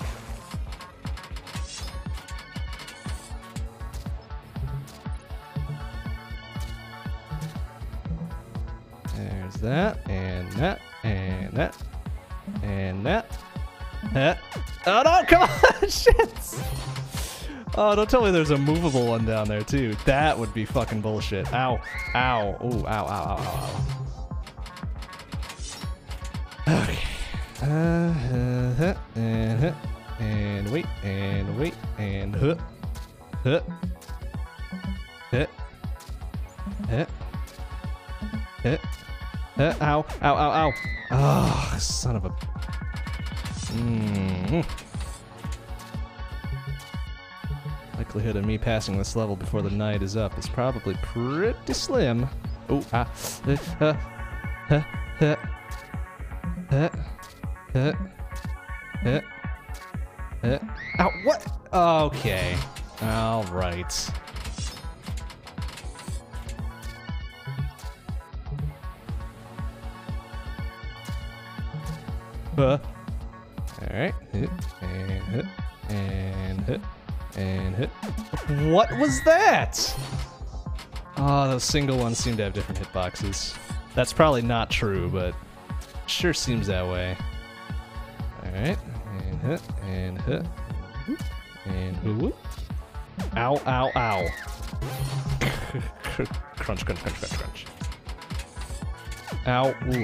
There's that, and that, and that. And that. That. Oh no, come on! Shit! Oh, don't tell me there's a movable one down there, too. That would be fucking bullshit. Ow. Ow. Ooh, ow, ow, ow, ow, ow. Okay. Uh, uh, huh, and, huh, and wait, and wait, and huh. Huh. Huh. Huh. Huh. Huh. Ow, ow, ow, ow. Oh, son of a... Mm. Likelihood of me passing this level before the night is up is probably pretty slim. Oh, ah. Uh, uh, uh, uh, uh, uh, uh, uh. Ow, what? Okay. All right. Uh. Alright, hit, and hit, and hit, and hit. What was that? Oh, those single ones seem to have different hitboxes. That's probably not true, but sure seems that way. Alright, and hit, and hit, and whoop. Ow, ow, ow. Crunch, crunch, crunch, crunch, crunch. Ow, ooh.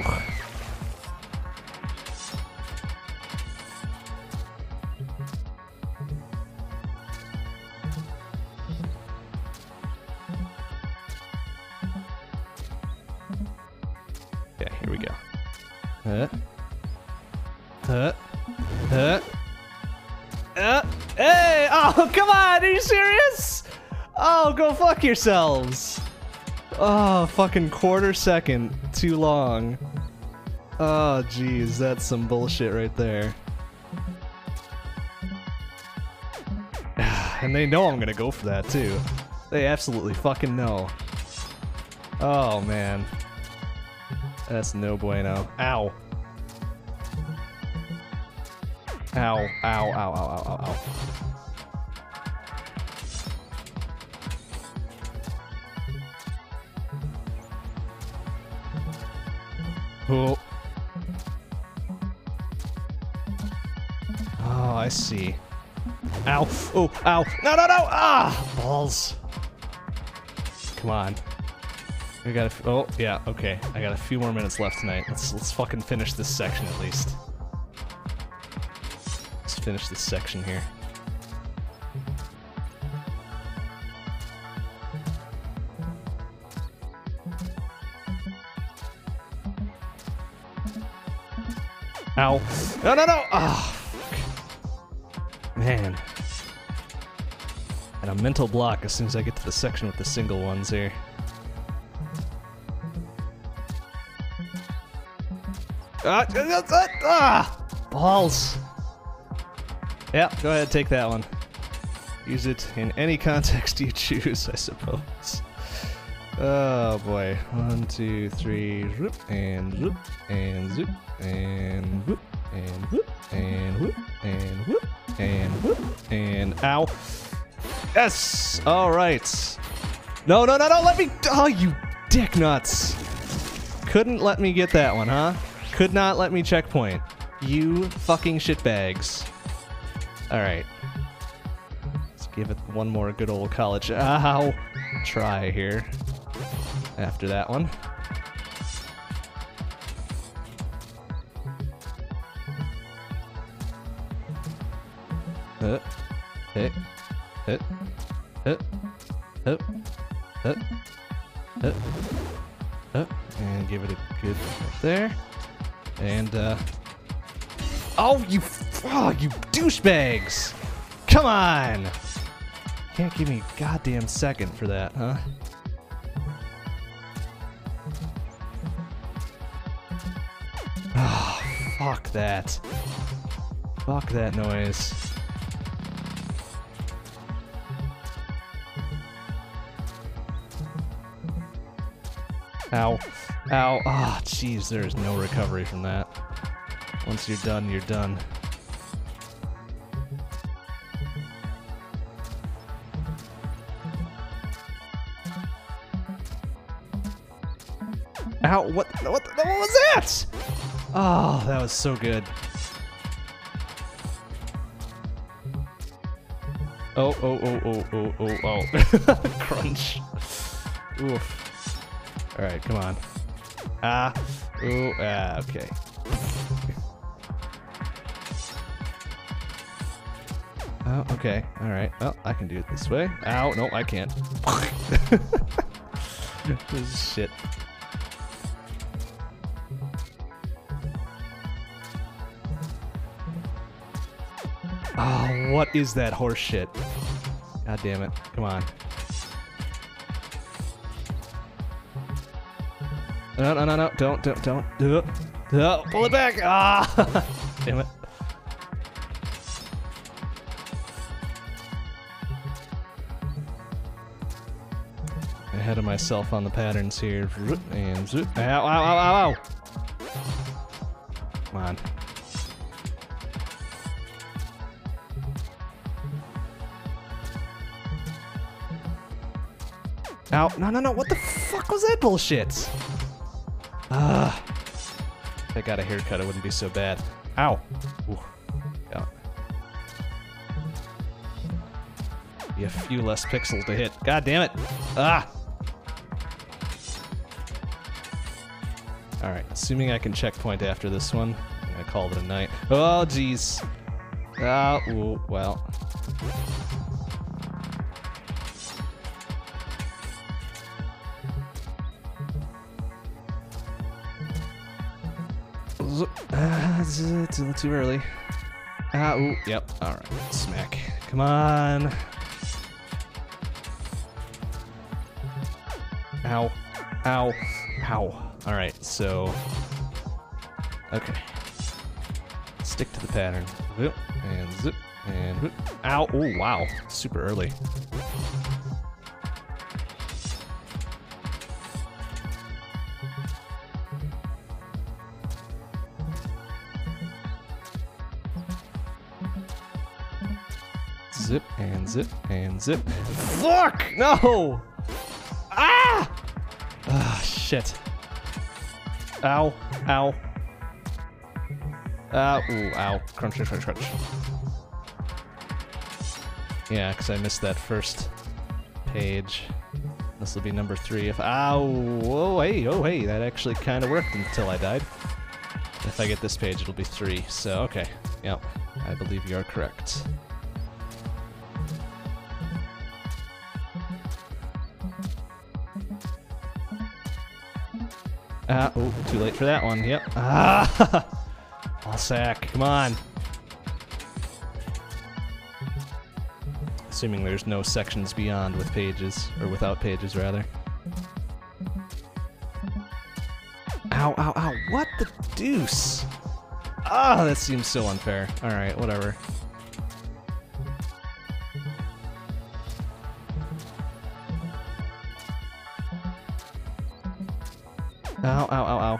Huh? Huh? Huh? Uh, hey! Oh, come on! Are you serious? Oh, go fuck yourselves! Oh, fucking quarter second too long. Oh, jeez, that's some bullshit right there. And they know I'm gonna go for that, too. They absolutely fucking know. Oh, man. That's no bueno. Ow. Ow, ow, ow, ow, ow, ow, ow. Oh. Oh, I see. Ow. Oh, ow. No, no, no! Ah! Balls. Come on. We got a f oh yeah, okay. I got a few more minutes left tonight. Let's let's fucking finish this section at least. Let's finish this section here. Ow. No, no, no! Oh, fuck. Man. And a mental block as soon as I get to the section with the single ones here. Ah! Ah! ah balls! Yeah, go ahead, take that one. Use it in any context you choose, I suppose. Oh boy. One, two, three, whoop, and whoop, and zoop, and whoop, and whoop, and whoop, and whoop, and whoop, and ow. Yes! Alright. No, no, no, no, let me. Oh, you dick nuts. Couldn't let me get that one, huh? Could not let me checkpoint. You fucking shitbags. Alright. Let's give it one more good old college. Ow. Try here. After that one. Uh, hit, hit, hit, hit, hit, hit, hit, and give it a good right there. And, uh... oh, you... oh, you douchebags! Come on! Can't give me a goddamn second for that, huh? Oh, fuck that. Fuck that noise. Ow. Ow. Ah, oh, jeez, there's no recovery from that. Once you're done, you're done. Ow, what, what, what was that? Oh, that was so good. Oh, oh, oh, oh, oh, oh, oh. Crunch. Oof. Alright, come on. Ah. Ooh, ah, okay. Oh, okay. Alright. Well, I can do it this way. Ow, no, I can't. This is shit. Oh, what is that horse shit? God damn it. Come on. No, no, no, no. Don't, don't, don't. Do it. No, pull it back. Ah! Damn it. Ahead of myself on the patterns here. And zoop. Ow, ow, ow, ow, ow. Come on. Ow. No, no, no. What the fuck was that bullshit? Ah. If I got a haircut, it wouldn't be so bad. Ow. Ooh. Yeah. Be a few less pixels to hit. God damn it. Ah. Alright, assuming I can checkpoint after this one, I'm gonna call it a night. Oh, jeez. Oh, ooh, well. Uh, it's a little too early. Ah, uh, ooh, yep. Alright, smack. Come on. Ow. Ow. Ow. Alright, so... okay. Stick to the pattern. Zip, and zip, and whoop. Ow. Oh, wow. Super early. Zip, and zip, and zip. Fuck! No! Ah! Ah, shit. Ow, ow. Ow, ooh, ow. Crunch, crunch, crunch. Yeah, because I missed that first page. This will be number three. If ow, oh hey, oh hey, that actually kind of worked until I died. If I get this page, it'll be three. So okay, yep, I believe you are correct. Ah, oh, too late for that one. Yep. Ah, all sack. Come on. Assuming there's no sections beyond with pages, or without pages, rather. Ow, ow, ow. What the deuce? Ah, that seems so unfair. Alright, whatever. Ow, ow, ow, ow.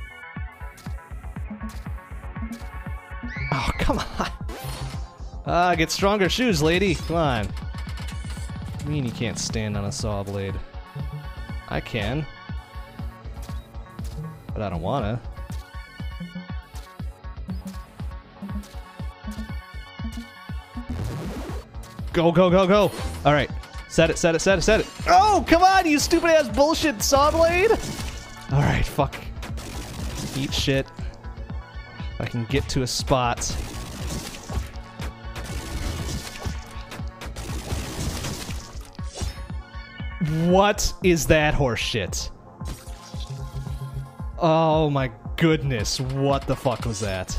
Oh, come on. Ah, get stronger shoes, lady. Come on. What do you mean you can't stand on a saw blade? I can. But I don't wanna. Go, go, go, go. All right. Set it, set it, set it, set it. Oh, come on, you stupid ass bullshit saw blade. All right, fuck. Eat shit. I can get to a spot. What is that horse shit? Oh my goodness, what the fuck was that?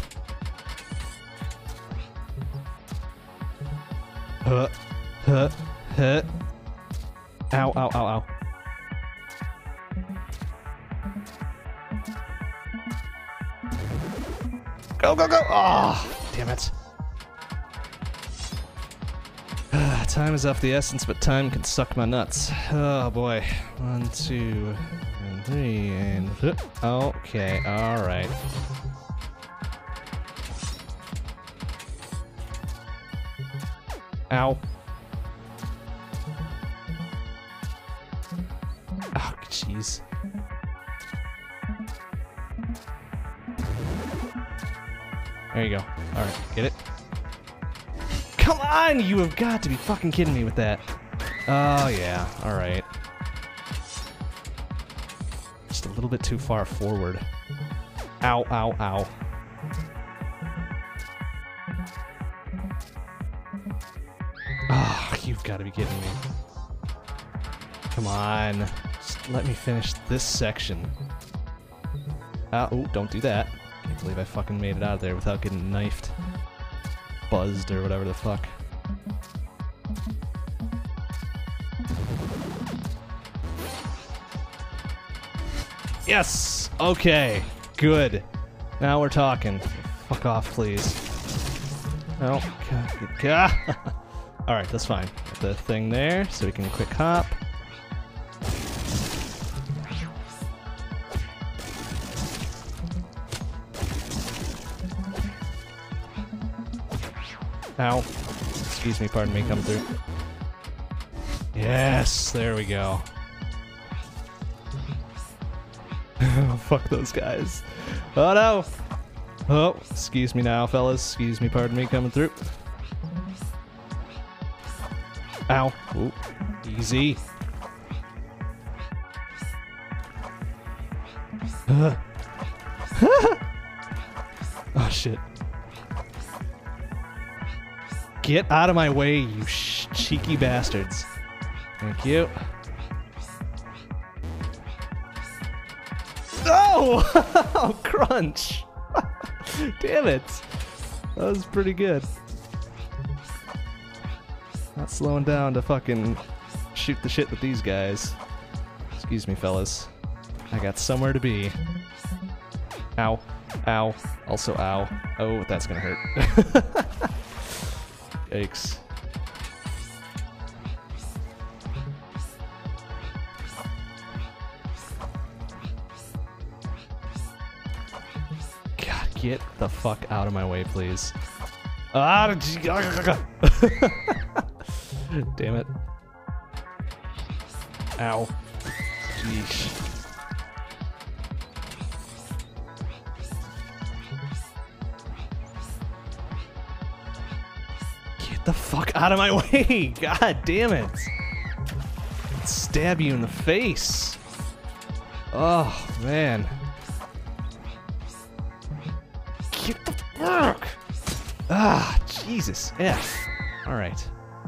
Huh, huh, huh. Ow, ow, ow, ow. Go, go, go! Oh, damn it. Time is of the essence, but time can suck my nuts. Oh boy. One, two, and three, and... Okay, alright. Ow. Oh, jeez. There you go. Alright, get it? Come on! You have got to be fucking kidding me with that. Oh, yeah. Alright. Just a little bit too far forward. Ow, ow, ow. Oh, you've got to be kidding me. Come on. Just let me finish this section. Uh, oh, don't do that. Can't believe I fucking made it out of there without getting knifed. Buzzed or whatever the fuck. Yes! Okay. Good. Now we're talking. Fuck off, please. No. Alright, that's fine. Got the thing there, so we can quick hop. Ow. Excuse me, pardon me, come through. Yes, there we go. Oh, fuck those guys. Oh no! Oh, excuse me now, fellas. Excuse me, pardon me, coming through. Ow. Ooh. Easy. Uh. Oh shit. Get out of my way, you sh cheeky bastards. Thank you. Oh! Oh, crunch! Damn it! That was pretty good. Not slowing down to fucking shoot the shit with these guys. Excuse me, fellas. I got somewhere to be. Ow. Ow. Also ow. Oh, that's gonna hurt. Yikes. God, get the fuck out of my way, please. Ah, damn it. Ow. Jeez. Get the fuck out of my way! God damn it! It's stab you in the face. Oh, man. Get the fuck! Ah, Jesus. F. Alright.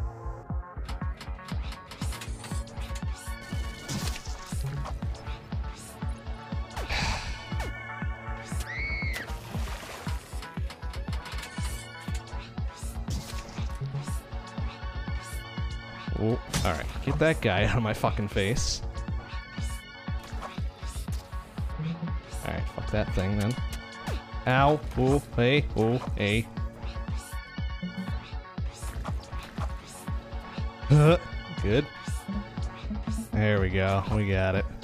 Oh, alright. Get that guy out of my fucking face. Alright, fuck that thing then. Ow. Oh, hey. Oh, hey. Uh, good. There we go. We got it.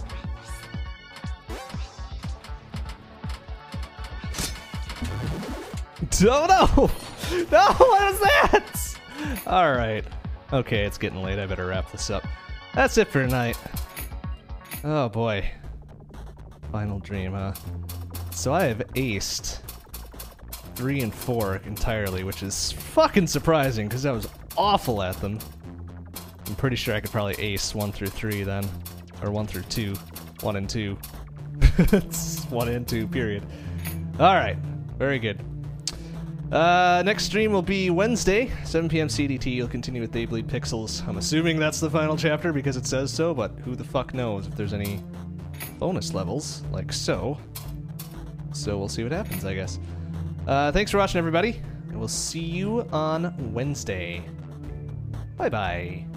Oh no! No! What is that? Alright. Okay, it's getting late. I better wrap this up. That's it for tonight. Oh boy. Final dream, huh? So I have aced three and four entirely, which is fucking surprising because I was awful at them. I'm pretty sure I could probably ace one through three then. Or one through two. One and two. It's one and two, period. Alright. Very good. Uh, next stream will be Wednesday, seven p m C D T. You'll continue with They Bleed Pixels. I'm assuming that's the final chapter because it says so, but who the fuck knows if there's any bonus levels, like so. So we'll see what happens, I guess. Uh, thanks for watching, everybody, and we'll see you on Wednesday. Bye-bye.